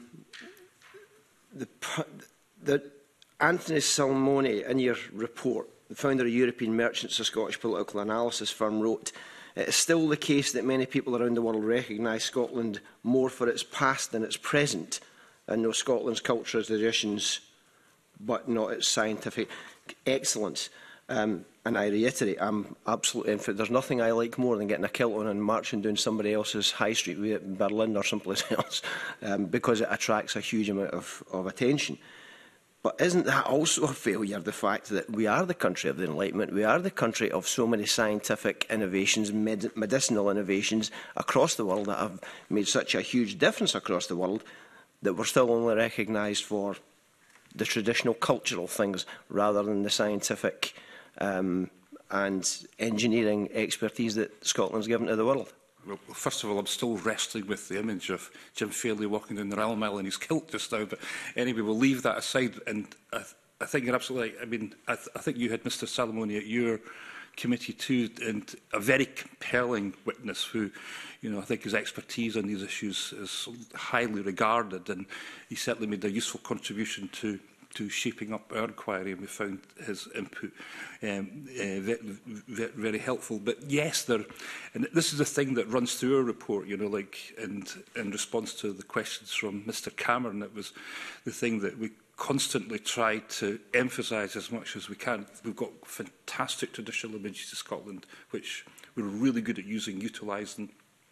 Speaker 7: the, the Anthony Salmoni, in your report, the founder of European Merchants, a Scottish political analysis firm, wrote, "It is still the case that many people around the world recognise Scotland more for its past than its present, and know Scotland's culture, traditions, but not its scientific excellence." Um, and I reiterate, I'm absolutely in favour. There's nothing I like more than getting a kilt on and marching down somebody else's high street, be it in Berlin or someplace else, um, because it attracts a huge amount of, of attention. But isn't that also a failure, the fact that we are the country of the Enlightenment, we are the country of so many scientific innovations, med medicinal innovations across the world that have made such a huge difference across the world, that we're still only recognised for the traditional cultural things rather than the scientific um, and engineering expertise that Scotland's given to the world?
Speaker 2: Well, first of all, I'm still wrestling with the image of Jim Fairley walking down the Rail Mile in his kilt just now. But anyway, we'll leave that aside. And I, th I think you're absolutely right. I mean, I, th I think you had Mr Salomoni at your committee too, and a very compelling witness who, you know, I think his expertise on these issues is highly regarded, and he certainly made a useful contribution to to shaping up our inquiry, and we found his input um, uh, very, very helpful. But yes, there, and this is the thing that runs through our report, you know, like, and in response to the questions from Mister Cameron, it was the thing that we constantly try to emphasise as much as we can. We've got fantastic traditional images of Scotland, which we're really good at using, utilising,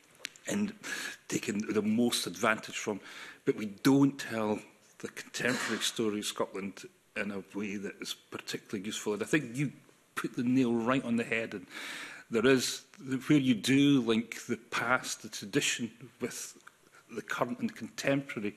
Speaker 2: and taking the most advantage from, but we don't tell the contemporary story of Scotland in a way that is particularly useful. And I think you put the nail right on the head. And there is, where you do link the past, the tradition, with the current and contemporary,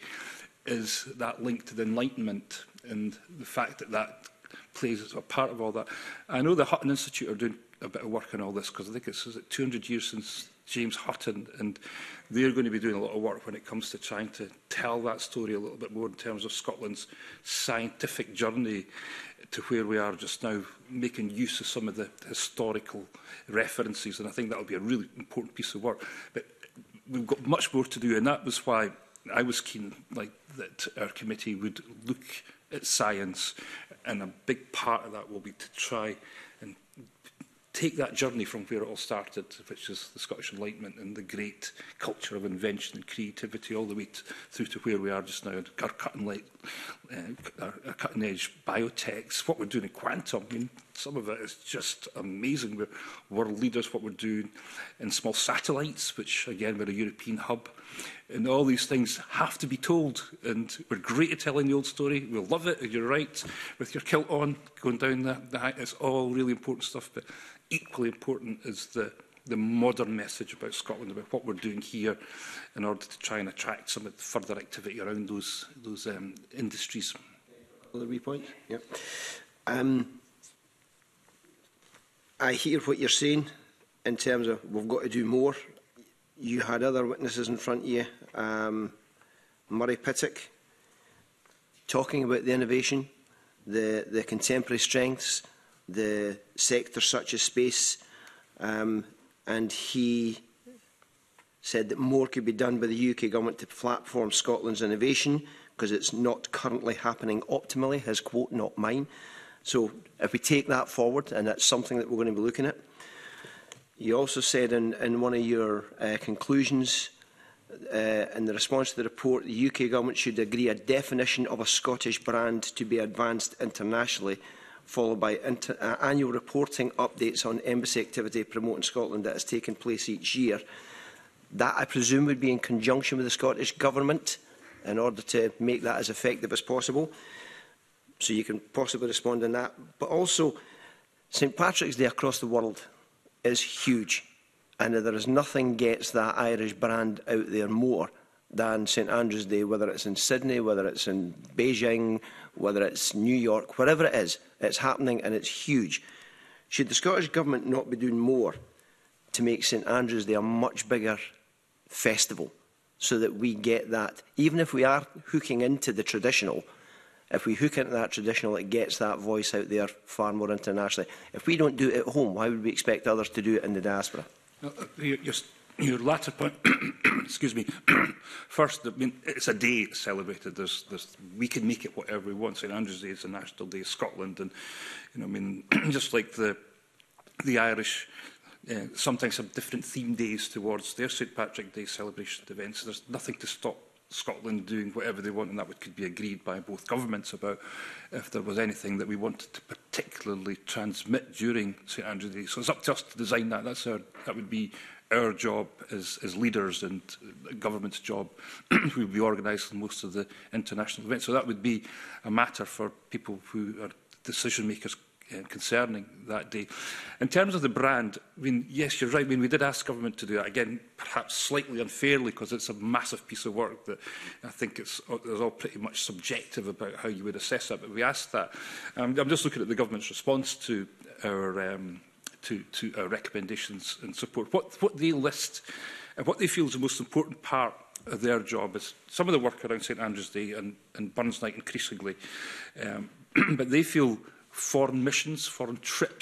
Speaker 2: is that link to the Enlightenment and the fact that that plays as a part of all that. I know the Hutton Institute are doing a bit of work on all this, because I think it's, is it two hundred years since James Hutton, and they're going to be doing a lot of work when it comes to trying to tell that story a little bit more in terms of Scotland's scientific journey to where we are just now, making use of some of the historical references, and I think that will be a really important piece of work. But we've got much more to do, and that was why I was keen, like, that our committee would look at science, and a big part of that will be to try and take that journey from where it all started, which is the Scottish Enlightenment and the great culture of invention and creativity, all the way through to where we are just now, our cutting, light, uh, our, our cutting edge biotechs, what we're doing in quantum. I mean, some of it is just amazing. We're world leaders, what we're doing in small satellites, which again, we're a European hub. And all these things have to be told, and we're great at telling the old story. We'll love it, you're right, with your kilt on, going down the, the height. It's all really important stuff, but equally important is the, the modern message about Scotland, about what we're doing here in order to try and attract some of the further activity around those, those um, industries.
Speaker 7: Other wee points? Yep. Um, I hear what you're saying in terms of we've got to do more. You had other witnesses in front of you, um, Murray Pittock, talking about the innovation, the, the contemporary strengths, the sectors such as space, um, and he said that more could be done by the U K government to platform Scotland's innovation, because it's not currently happening optimally, his quote, not mine. So if we take that forward, and that's something that we're going to be looking at. You also said in, in one of your uh, conclusions, uh, in the response to the report, the U K government should agree a definition of a Scottish brand to be advanced internationally, followed by inter uh, annual reporting updates on embassy activity promoting Scotland that has taken place each year. That, I presume, would be in conjunction with the Scottish Government in order to make that as effective as possible. So you can possibly respond on that. But also, St Patrick's Day across the world is huge, and there is nothing gets that Irish brand out there more than St Andrew's Day, whether it's in Sydney, whether it's in Beijing, whether it's New York, wherever it is, it's happening and it's huge. Should the Scottish Government not be doing more to make St Andrew's Day a much bigger festival, so that we get that, even if we are hooking into the traditional, if we hook into that traditional, it gets that voice out there far more internationally. If we don't do it at home, why would we expect others to do it in the diaspora?
Speaker 2: Uh, your, your, your latter point, excuse me, first, I mean, it's a day celebrated. There's, there's, we can make it whatever we want. St Andrew's Day is a national day of Scotland, and you know, I mean, just like the the Irish uh, sometimes have different theme days towards their St Patrick Day celebration events. There's nothing to stop Scotland doing whatever they want, and that would, could be agreed by both governments about if there was anything that we wanted to particularly transmit during St Andrew's Day. So it's up to us to design that. That's our, that would be our job as, as leaders, and the government's job who would be organising most of the international events. So that would be a matter for people who are decision makers Uh, concerning that day. In terms of the brand, I mean, yes, you're right. I mean, we did ask government to do that, again, perhaps slightly unfairly, because it's a massive piece of work that I think it's, it's all pretty much subjective about how you would assess that, but we asked that. Um, I'm just looking at the government's response to our, um, to, to our recommendations and support. What, what they list and what they feel is the most important part of their job is some of the work around St Andrew's Day and, and Burns Night increasingly, um, but they feel foreign missions, foreign trips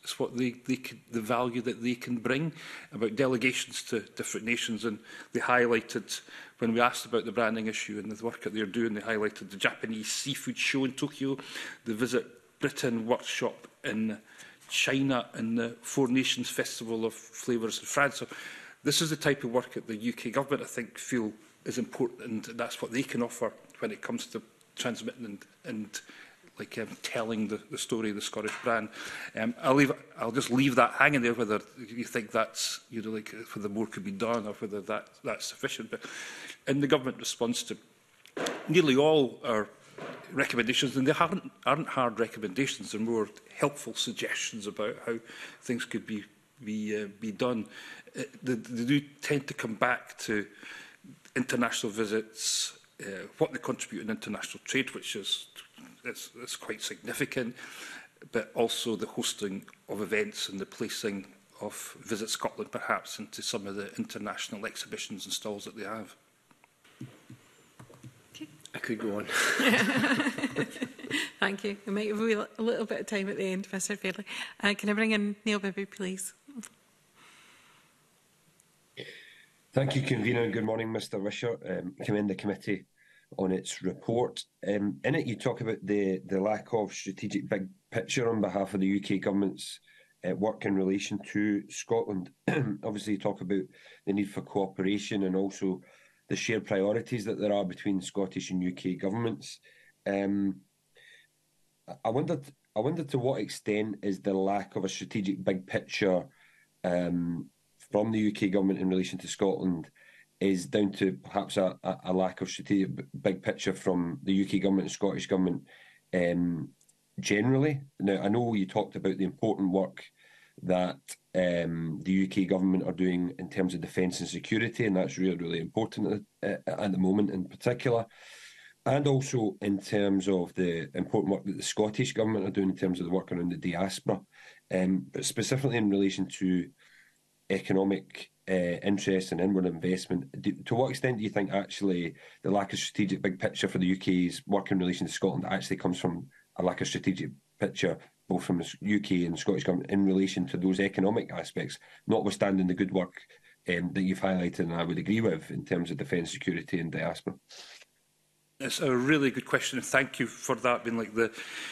Speaker 2: It's what they, they can, the value that they can bring, about delegations to different nations. And they highlighted, when we asked about the branding issue and the work that they're doing, they highlighted the Japanese seafood show in Tokyo, the Visit Britain workshop in China, and the Four Nations Festival of Flavours in France. So this is the type of work that the U K government, I think, feel is important, and that's what they can offer when it comes to transmitting and, and like um, telling the, the story of the Scottish brand. Um, I'll leave. I'll just leave that hanging there. Whether you think that's, you know, like whether more could be done or whether that that's sufficient. But in the government response to nearly all our recommendations, and they aren't aren't hard recommendations. They're more helpful suggestions about how things could be be uh, be done. Uh, they, they do tend to come back to international visits, uh, what they contribute in international trade, which is It's, it's quite significant, but also the hosting of events and the placing of Visit Scotland perhaps into some of the international exhibitions and stalls that they have.
Speaker 1: Okay.
Speaker 7: I could go on.
Speaker 1: Thank you. We might have a little bit of time at the end, Mr Fairley. Uh, can I bring in Neil Bibby, please?
Speaker 8: Thank you, Convener, and good morning, Mr Wisher. Um, I commend the committee on its report. Um, in it, you talk about the, the lack of strategic big picture on behalf of the U K government's uh, work in relation to Scotland. Obviously, you talk about the need for cooperation and also the shared priorities that there are between Scottish and U K governments. Um, I wondered, I wondered to what extent is the lack of a strategic big picture um, from the U K government in relation to Scotland is down to perhaps a, a lack of strategic big picture from the U K government and Scottish government um, generally. Now, I know you talked about the important work that um, the U K government are doing in terms of defence and security, and that's really, really important at, at the moment in particular. And also in terms of the important work that the Scottish government are doing in terms of the work around the diaspora, um, but specifically in relation to economic uh, interest and inward investment. Do, to what extent do you think actually the lack of strategic big picture for the U K's work in relation to Scotland actually comes from a lack of strategic picture both from the U K and Scottish government in relation to those economic aspects, notwithstanding the good work um, that you've highlighted and I would agree with in terms of defence, security and diaspora?
Speaker 2: It's a really good question, and thank you for that. Being like the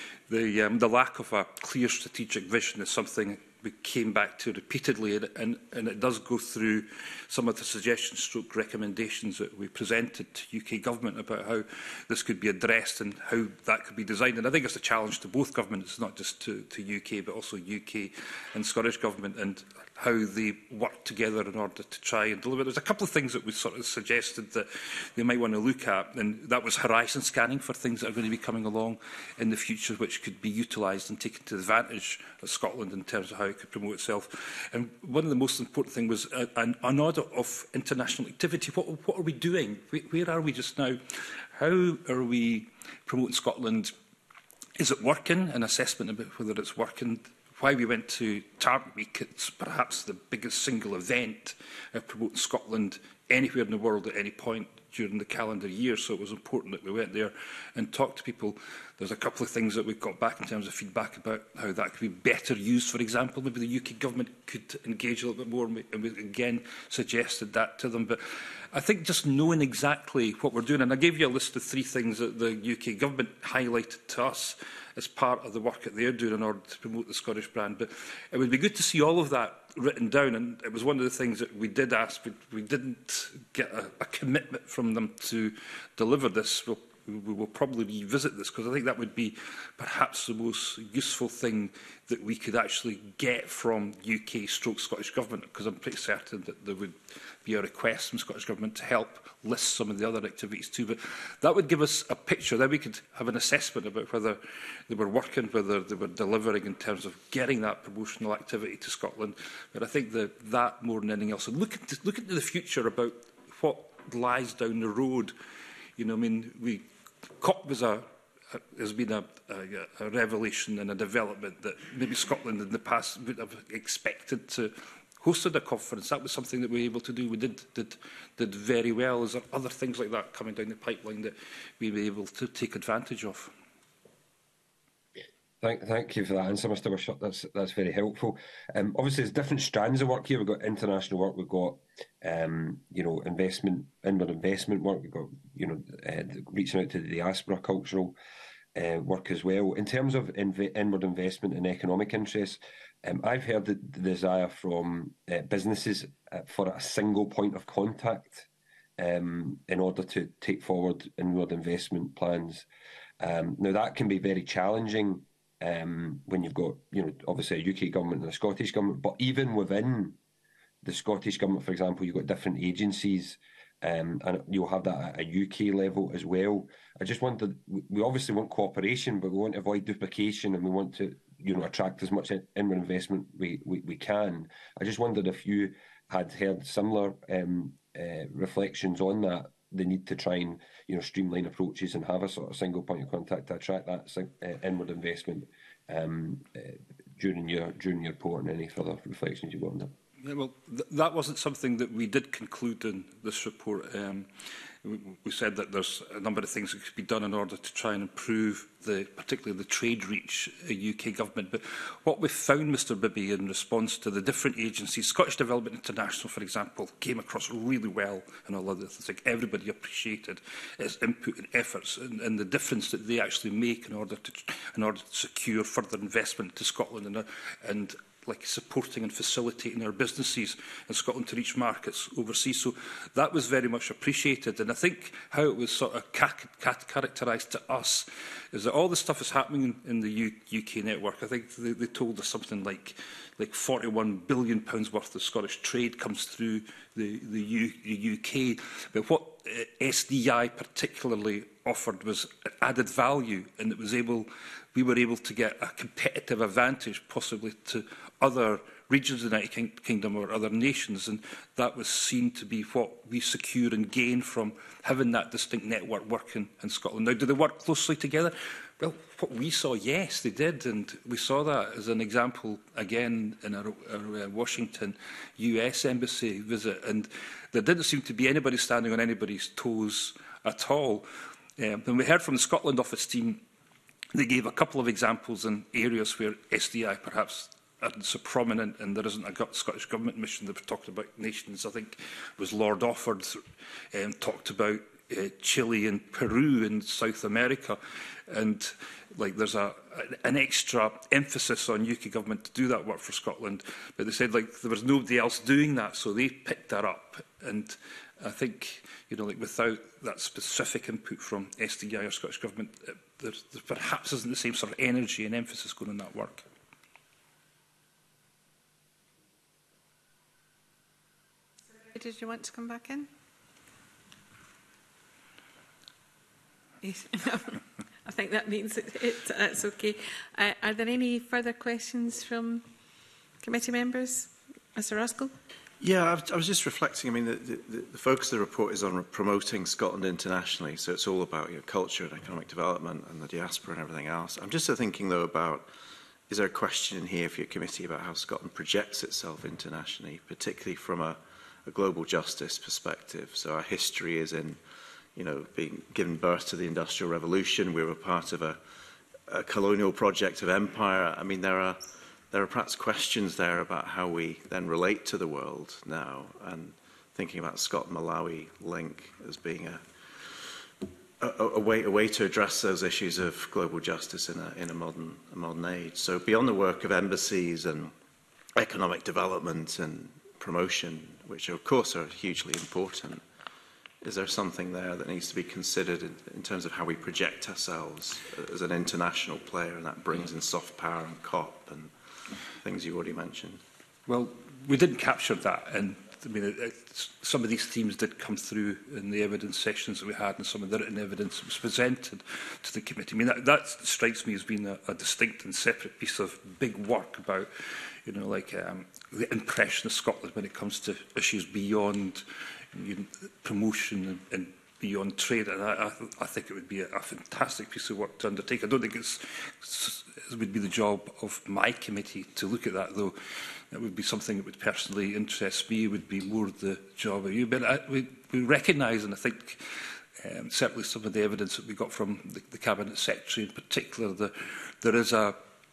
Speaker 2: the um, the lack of a clear strategic vision is something we came back to repeatedly, and, and, and it does go through some of the suggestions stroke recommendations that we presented to U K government about how this could be addressed and how that could be designed. And I think it's a challenge to both governments, not just to, to U K, but also U K and Scottish government, and how they work together in order to try and deliver. There's a couple of things that we sort of suggested that they might want to look at, and that was horizon scanning for things that are going to be coming along in the future, which could be utilised and taken to advantage of Scotland in terms of how it could promote itself. And one of the most important things was a, an, an audit of international activity. What, what are we doing? Where, where are we just now? How are we promoting Scotland? Is it working? An assessment about whether it's working. Why we went to Target Week, it's perhaps the biggest single event of promoting Scotland anywhere in the world at any point during the calendar year, so it was important that we went there and talked to people. There's a couple of things that we've got back in terms of feedback about how that could be better used. For example, maybe the U K government could engage a little bit more, and we, and we again suggested that to them. But I think just knowing exactly what we're doing, and I gave you a list of three things that the U K government highlighted to us as part of the work that they're doing in order to promote the Scottish brand. But it would be good to see all of that written down, and it was one of the things that we did ask, but we didn't get a, a commitment from them to deliver this. We'll, we will probably revisit this, because I think that would be perhaps the most useful thing that we could actually get from U K stroke Scottish Government, because I'm pretty certain that there would be a request from Scottish Government to help list some of the other activities too. But that would give us a picture. Then we could have an assessment about whether they were working, whether they were delivering in terms of getting that promotional activity to Scotland. But I think that that more than anything else, and look into, look into the future about what lies down the road. You know, I mean, we COP was a, a has been a, a, a revelation and a development that maybe Scotland in the past would have expected to hosted a conference. That was something that we were able to do. We did did did very well. Is there other things like that coming down the pipeline that we were able to take advantage of?
Speaker 8: Thank, thank you for that answer, Mr Wishart. That's that's very helpful. Um, obviously, there's different strands of work here. We've got international work. We've got um, you know investment, inward investment work. We've got you know uh, reaching out to the diaspora, cultural uh, work as well. In terms of inv inward investment and economic interests, um, I've heard the, the desire from uh, businesses uh, for a single point of contact um, in order to take forward inward investment plans. Um, now that can be very challenging. Um, when you've got, you know, obviously a U K government and a Scottish government, but even within the Scottish government, for example, you've got different agencies, um, and you'll have that at a U K level as well. I just wondered, we obviously want cooperation, but we want to avoid duplication, and we want to, you know, attract as much inward investment we, we, we can. I just wondered if you had heard similar um, uh, reflections on that, the need to try and, you know, streamline approaches and have a sort of single point of contact to attract that uh, inward investment um, uh, during your during your report, and any further reflections you've got on that.
Speaker 2: Yeah, well, th that wasn't something that we did conclude in this report. Um, we, we said that there's a number of things that could be done in order to try and improve, the, particularly the trade reach of U K government. But what we found, Mr Bibby, in response to the different agencies, Scottish Development International, for example, came across really well in all of this. I think everybody appreciated its input and efforts, and, and the difference that they actually make in order to, in order to secure further investment to Scotland and, and like supporting and facilitating our businesses in Scotland to reach markets overseas. So that was very much appreciated. And I think how it was sort of ca ca characterised to us is that all the stuff is happening in, in the U UK network. I think they, they told us something like like forty-one billion pounds worth of Scottish trade comes through the, the, U, the U K. But what uh, S D I particularly offered was added value, and it was able, we were able to get a competitive advantage possibly to other regions of the United King Kingdom or other nations, and that was seen to be what we secure and gain from having that distinct network working in Scotland. Now, do they work closely together? Well, what we saw, yes, they did, and we saw that as an example again in our, our uh, Washington U S embassy visit, and there didn't seem to be anybody standing on anybody's toes at all. Um, and we heard from the Scotland office team, they gave a couple of examples in areas where S D I perhaps aren't so prominent, and there isn't a Scottish Government mission that we talked about nations. I think it was Lord Offord um, talked about uh, Chile and Peru in South America, and like there's a an extra emphasis on U K Government to do that work for Scotland. But they said like there was nobody else doing that, so they picked that up. And I think, you know, like without that specific input from S D I or Scottish Government, uh, there, there perhaps isn't the same sort of energy and emphasis going on that work.
Speaker 1: Did you want to come back in? Yes. I think that means it, it, that's okay. Uh, are there any further questions from committee members? Mister Ruskell?
Speaker 5: Yeah, I was, I was just reflecting. I mean, the, the, the focus of the report is on promoting Scotland internationally, so it's all about, you know, culture and economic development and the diaspora and everything else. I'm just thinking, though, about, is there a question in here for your committee about how Scotland projects itself internationally, particularly from a, a global justice perspective? So our history is in, you know, being given birth to the Industrial Revolution. We were part of a, a colonial project of empire. I mean, there are there are perhaps questions there about how we then relate to the world now, and thinking about Scotland-Malawi link as being a, a, a, way, a way to address those issues of global justice in a, in a modern a modern age. So beyond the work of embassies and economic development and promotion, which of course are hugely important, is there something there that needs to be considered in, in terms of how we project ourselves as an international player, and that brings in soft power and COP and things you already mentioned?
Speaker 2: Well, we didn't capture that, and I mean, it, it, some of these themes did come through in the evidence sessions that we had, and some of the written evidence that was presented to the committee. I mean, that, that strikes me as being a, a distinct and separate piece of big work about, you know, like um, the impression of Scotland when it comes to issues beyond, you know, promotion and, and beyond trade. And I, I, I think it would be a, a fantastic piece of work to undertake. I don't think it's, it would be the job of my committee to look at that, though. It would be something that would personally interest me. It would be more the job of you. But I, we, we recognise, and I think um, certainly some of the evidence that we got from the, the Cabinet Secretary in particular, that there is a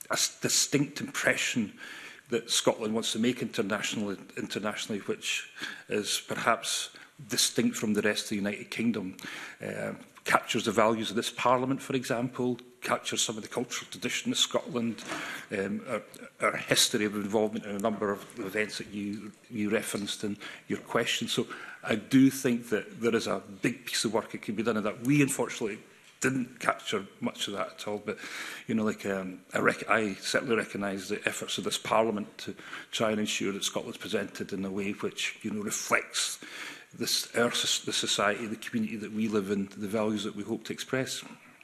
Speaker 2: a distinct impression that Scotland wants to make internationally, internationally which is perhaps distinct from the rest of the United Kingdom. Uh, captures the values of this Parliament, for example, captures some of the cultural tradition of Scotland, um, our, our history of involvement in a number of events that you, you referenced in your question. So I do think that there is a big piece of work that can be done, and that we, unfortunately, didn't capture much of that at all. But, you know, like um, I, rec I certainly recognise the efforts of this Parliament to try and ensure that Scotland's presented in a way which, you know, reflects this, our, the society, the community that we live in, the values that we hope to express.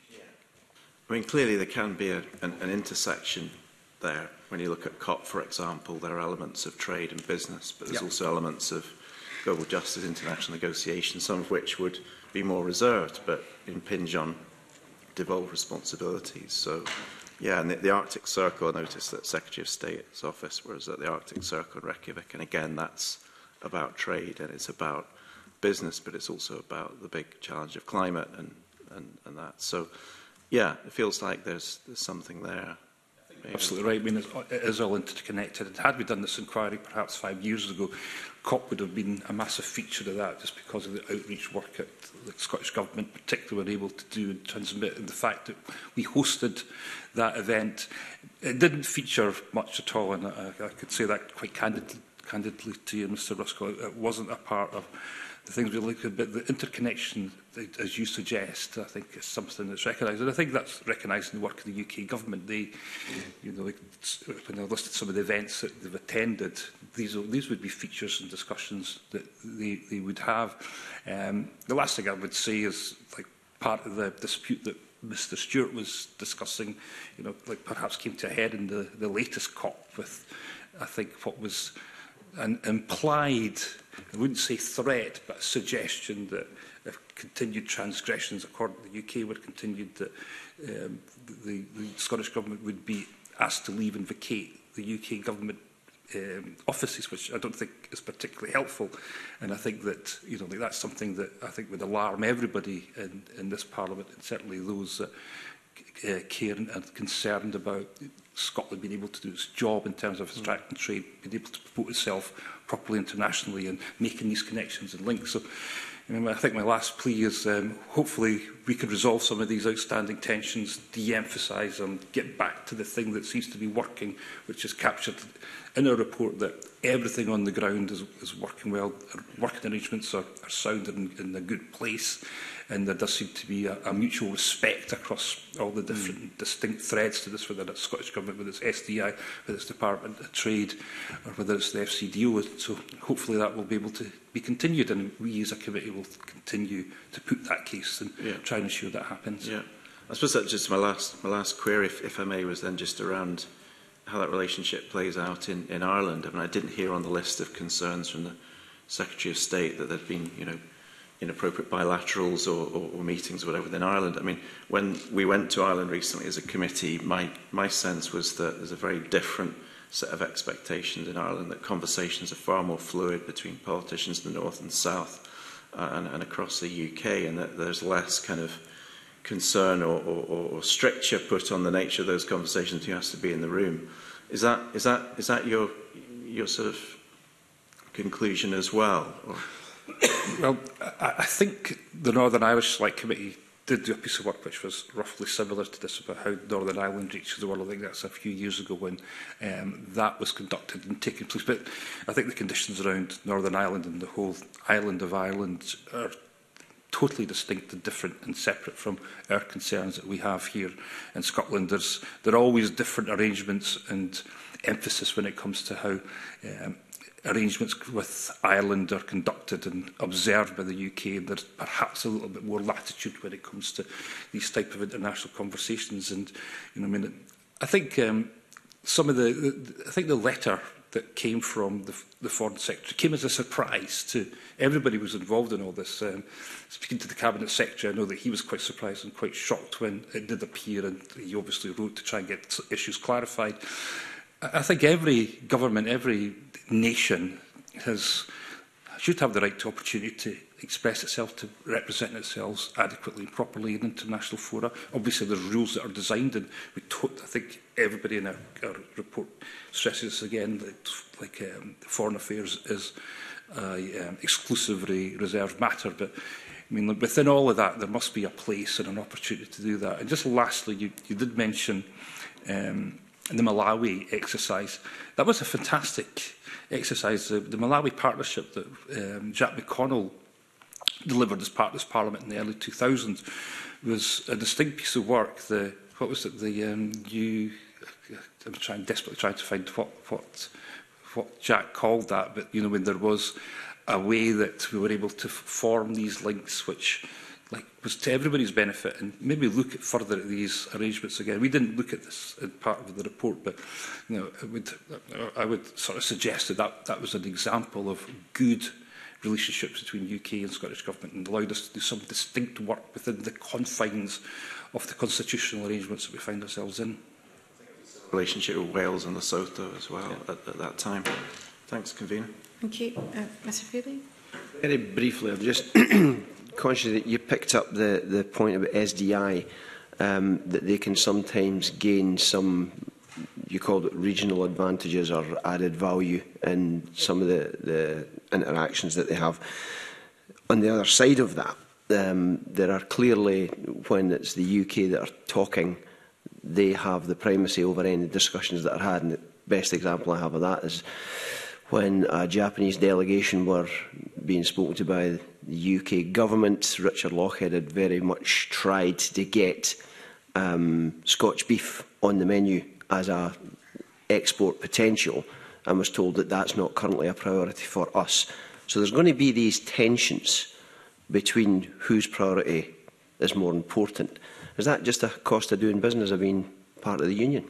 Speaker 5: I mean, clearly there can be a, an, an intersection there. When you look at COP, for example, there are elements of trade and business, but there's yep. also elements of global justice, international negotiations, some of which would be more reserved, but impinge on devolved responsibilities. So, yeah, and the, the Arctic Circle, I noticed that Secretary of State's office was at the Arctic Circle in Reykjavik, and again, that's about trade and it's about business, but it's also about the big challenge of climate and, and, and that. So, yeah, it feels like there's, there's something there. Maybe.
Speaker 2: Absolutely right. I mean, it is all interconnected. And had we done this inquiry perhaps five years ago, COP would have been a massive feature of that, just because of the outreach work that the Scottish Government particularly were able to do and transmit, and the fact that we hosted that event. It didn't feature much at all, and I, I could say that quite candidly, candidly to you, Mr Ruskell. It wasn't a part of the things we looked at, but the interconnection, as you suggest, I think is something that's recognised. And I think that's recognised in the work of the U K Government. They, you know, when they listed some of the events that they've attended, these, these would be features and discussions that they, they would have. Um, the last thing I would say is, like, part of the dispute that Mr Stewart was discussing, you know, like perhaps came to a head in the, the latest COP with, I think, what was an implied, I wouldn't say threat, but a suggestion that if continued transgressions according to the U K were continued, that um, the, the Scottish Government would be asked to leave and vacate the U K Government um, offices, which I don't think is particularly helpful. And I think that, you know, like that's something that I think would alarm everybody in, in this Parliament, and certainly those that uh, care and are concerned about Scotland being able to do its job in terms of extracting trade, being able to promote itself properly internationally and making these connections and links. So, I mean, I think my last plea is um, hopefully we could resolve some of these outstanding tensions, de-emphasise them, get back to the thing that seems to be working, which is captured in our report, that everything on the ground is, is working well, our working arrangements are, are sound and in a good place, and there does seem to be a, a mutual respect across all the different mm. distinct threads to this, whether it's Scottish Government, whether it's S D I, whether it's Department of Trade, or whether it's the F C D O. So hopefully that will be able to be continued, and we as a committee will continue to put that case and yeah. try and ensure that happens.
Speaker 5: Yeah, I suppose that's just my last, my last query, if, if I may, was then just around how that relationship plays out in, in Ireland. I mean, I didn't hear on the list of concerns from the Secretary of State that there'd been, you know, inappropriate bilaterals or, or, or meetings or whatever within Ireland. I mean, when we went to Ireland recently as a committee, my, my sense was that there's a very different set of expectations in Ireland, that conversations are far more fluid between politicians in the north and south uh, and, and across the U K, and that there's less kind of concern or, or, or stricture put on the nature of those conversations who has to be in the room. Is that, is that, is that your, your sort of conclusion as well? Or?
Speaker 2: Well, I, I think the Northern Irish Select Committee did do a piece of work which was roughly similar to this, about how Northern Ireland reaches the world. I think that's a few years ago when um, that was conducted and taking place. But I think the conditions around Northern Ireland and the whole island of Ireland are totally distinct and different and separate from our concerns that we have here in Scotland. There's, there are always different arrangements and emphasis when it comes to how um, arrangements with Ireland are conducted and observed by the U K, and there's perhaps a little bit more latitude when it comes to these type of international conversations. And you know, I mean, I think um, some of the, the, I think the letter that came from the, the Foreign Secretary came as a surprise to everybody who was involved in all this. Um, speaking to the Cabinet Secretary, I know that he was quite surprised and quite shocked when it did appear, and he obviously wrote to try and get issues clarified. I think every government, every nation has should have the right to opportunity to express itself, to represent itself adequately and properly in international fora. Obviously, there's rules that are designed, and we tot I think everybody in our, our report stresses again that like um, foreign affairs is a um, exclusively reserved matter. But I mean, within all of that, there must be a place and an opportunity to do that. And just lastly, you, you did mention um, the Malawi exercise. That was a fantastic exercise. The, the Malawi partnership that um, Jack McConnell delivered as part of this Parliament in the early two thousands was a distinct piece of work. The what was it? The um, you. I'm trying desperately trying to find what what what Jack called that, but you know, when there was a way that we were able to form these links, which like was to everybody's benefit, and maybe look at further at these arrangements again. We didn't look at this in part of the report, but you know, I would I would sort of suggest that that, that was an example of good relationships between U K and Scottish Government, and allowed us to do some distinct work within the confines of the constitutional arrangements that we find ourselves in.
Speaker 5: Relationship with Wales and Lesotho as well, yeah, at, at that time. Thanks, Convener.
Speaker 1: Thank you. Uh, Mister Feely?
Speaker 7: Very briefly, I'm just conscious that you picked up the, the point about S D I, um, that they can sometimes gain some, you called it regional advantages or added value in some of the, the interactions that they have. On the other side of that, um, there are clearly, when it's the U K that are talking, they have the primacy over any discussions that are had. And the best example I have of that is when a Japanese delegation were being spoken to by the U K government. Richard Lochhead had very much tried to get um, Scotch beef on the menu as a export potential, and was told that that's not currently a priority for us. So there's going to be these tensions between whose priority is more important. Is that just a cost of doing business of being part of the union?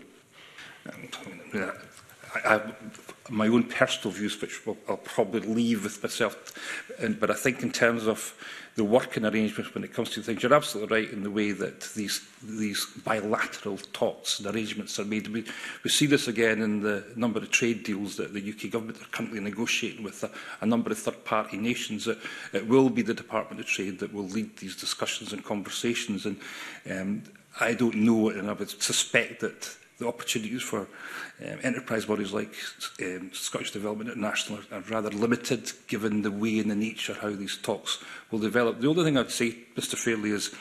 Speaker 2: Um, I, I, my own personal views, which will, I'll probably leave with myself, and, but I think in terms of the working arrangements when it comes to things, you're absolutely right in the way that these these bilateral talks and arrangements are made. We, we see this again in the number of trade deals that the U K government are currently negotiating with a, a number of third-party nations. It, it will be the Department of Trade that will lead these discussions and conversations, and um, I don't know, and I would suspect that the opportunities for um, enterprise bodies like um, Scottish Development International are, are rather limited, given the way and the nature how these talks will develop. The only thing I'd say, Mister Fairley, is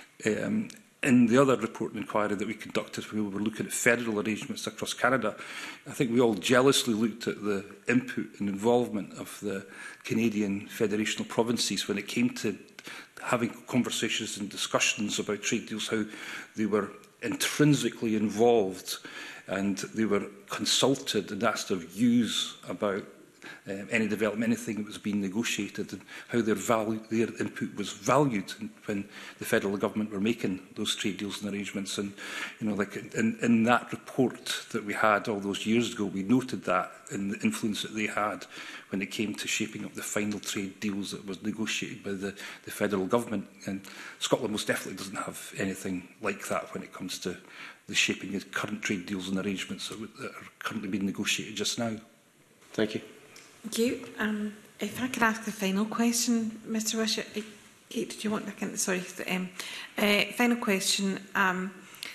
Speaker 2: um, in the other report and inquiry that we conducted when we were looking at federal arrangements across Canada, I think we all jealously looked at the input and involvement of the Canadian federational provinces when it came to having conversations and discussions about trade deals, how they were intrinsically involved and they were consulted and asked their views about um, any development, anything that was being negotiated, and how their value, their input was valued when the federal government were making those trade deals and arrangements. And you know, like in, in that report that we had all those years ago, we noted that and the influence that they had when it came to shaping up the final trade deals that was negotiated by the, the federal government. And Scotland most definitely doesn't have anything like that when it comes to the shaping of current trade deals and arrangements that, that are currently being negotiated just now.
Speaker 7: Thank you.
Speaker 1: Thank you. Um, if I could ask the final question, Mister Wishart. Kate, did you want back in? Sorry. Um, uh, final question. Um,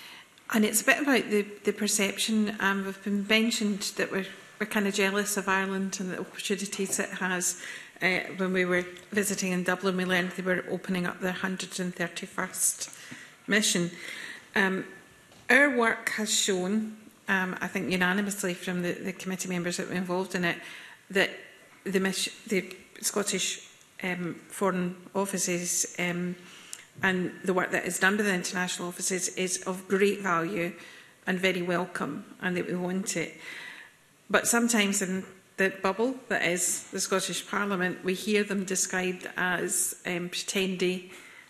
Speaker 1: and it's a bit about the, the perception. Um, we've been mentioned that we're, we're kind of jealous of Ireland and the opportunities it has. Uh, when we were visiting in Dublin, we learned they were opening up their one hundred and thirty-first mission. Um, our work has shown, um, I think unanimously from the, the committee members that were involved in it, that the, mission, the Scottish um, Foreign Offices um, and the work that is done by the international offices is of great value and very welcome, and that we want it. But sometimes in the bubble that is the Scottish Parliament, we hear them described as um, pretendy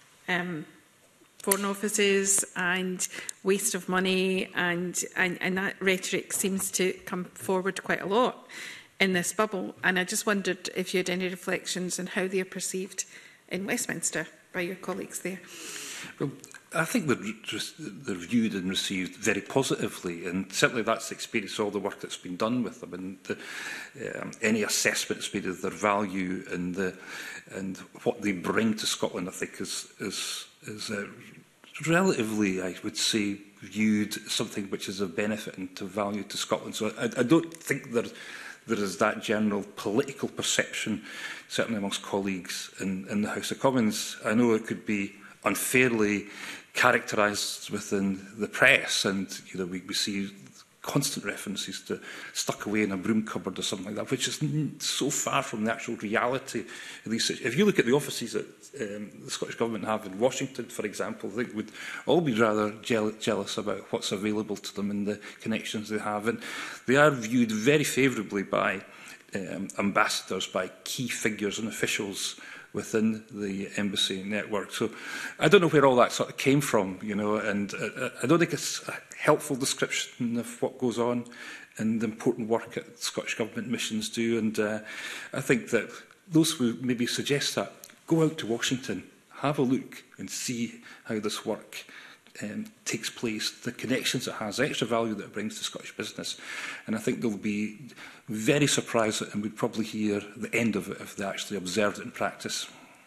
Speaker 1: um, foreign offices and waste of money, and, and, and that rhetoric seems to come forward quite a lot in this bubble. And I just wondered if you had any reflections on how they are perceived in Westminster by your colleagues there.
Speaker 2: Well, I think they're, they're viewed and received very positively, and certainly that's the experience of all the work that's been done with them, and the, um, any assessments made of their value and the, and what they bring to Scotland, I think, is is is uh, relatively, I would say, viewed something which is of benefit and to value to Scotland. So I, I don't think there there is that general political perception, certainly amongst colleagues in, in the House of Commons. I know it could be unfairly characterised within the press, and you know, we, we see constant references to stuck away in a broom cupboard or something like that, which is so far from the actual reality of these. If you look at the offices that um, the Scottish Government have in Washington, for example, I think would all be rather jeal jealous about what's available to them and the connections they have, and they are viewed very favourably by um, ambassadors, by key figures and officials within the embassy network. So I don't know where all that sort of came from, you know, and uh, I don't think it's a helpful description of what goes on and the important work that Scottish Government missions do. And uh, I think that those who maybe suggest that, go out to Washington, have a look and see how this work um, takes place, the connections it has, the extra value that it brings to Scottish business. And I think they'll be very surprised and would probably hear the end of it if they actually observed it in practice.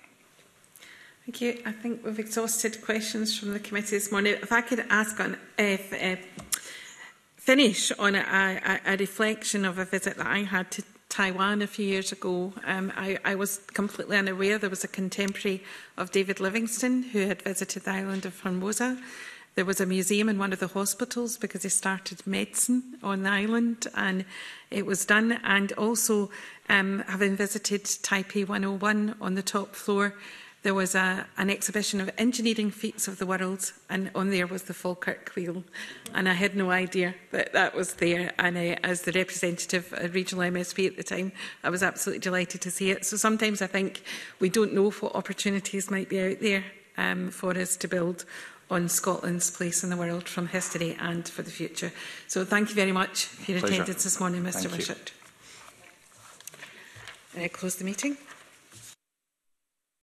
Speaker 1: Thank you. I think we've exhausted questions from the committee this morning. If I could ask on, if, uh, finish on a, a, a reflection of a visit that I had to Taiwan a few years ago. Um, I, I was completely unaware there was a contemporary of David Livingstone who had visited the island of Formosa. There was a museum in one of the hospitals because he started medicine on the island, and it was done. And also, um, having visited Taipei one oh one on the top floor, there was a, an exhibition of engineering feats of the world, and on there was the Falkirk wheel. And I had no idea that that was there. And uh, as the representative at Regional M S P at the time, I was absolutely delighted to see it. So sometimes I think we don't know what opportunities might be out there um, for us to build on Scotland's place in the world from history and for the future. So thank you very much for your
Speaker 2: Pleasure.
Speaker 1: attendance this morning, Mr
Speaker 2: Thank
Speaker 1: Wishart. I close the meeting.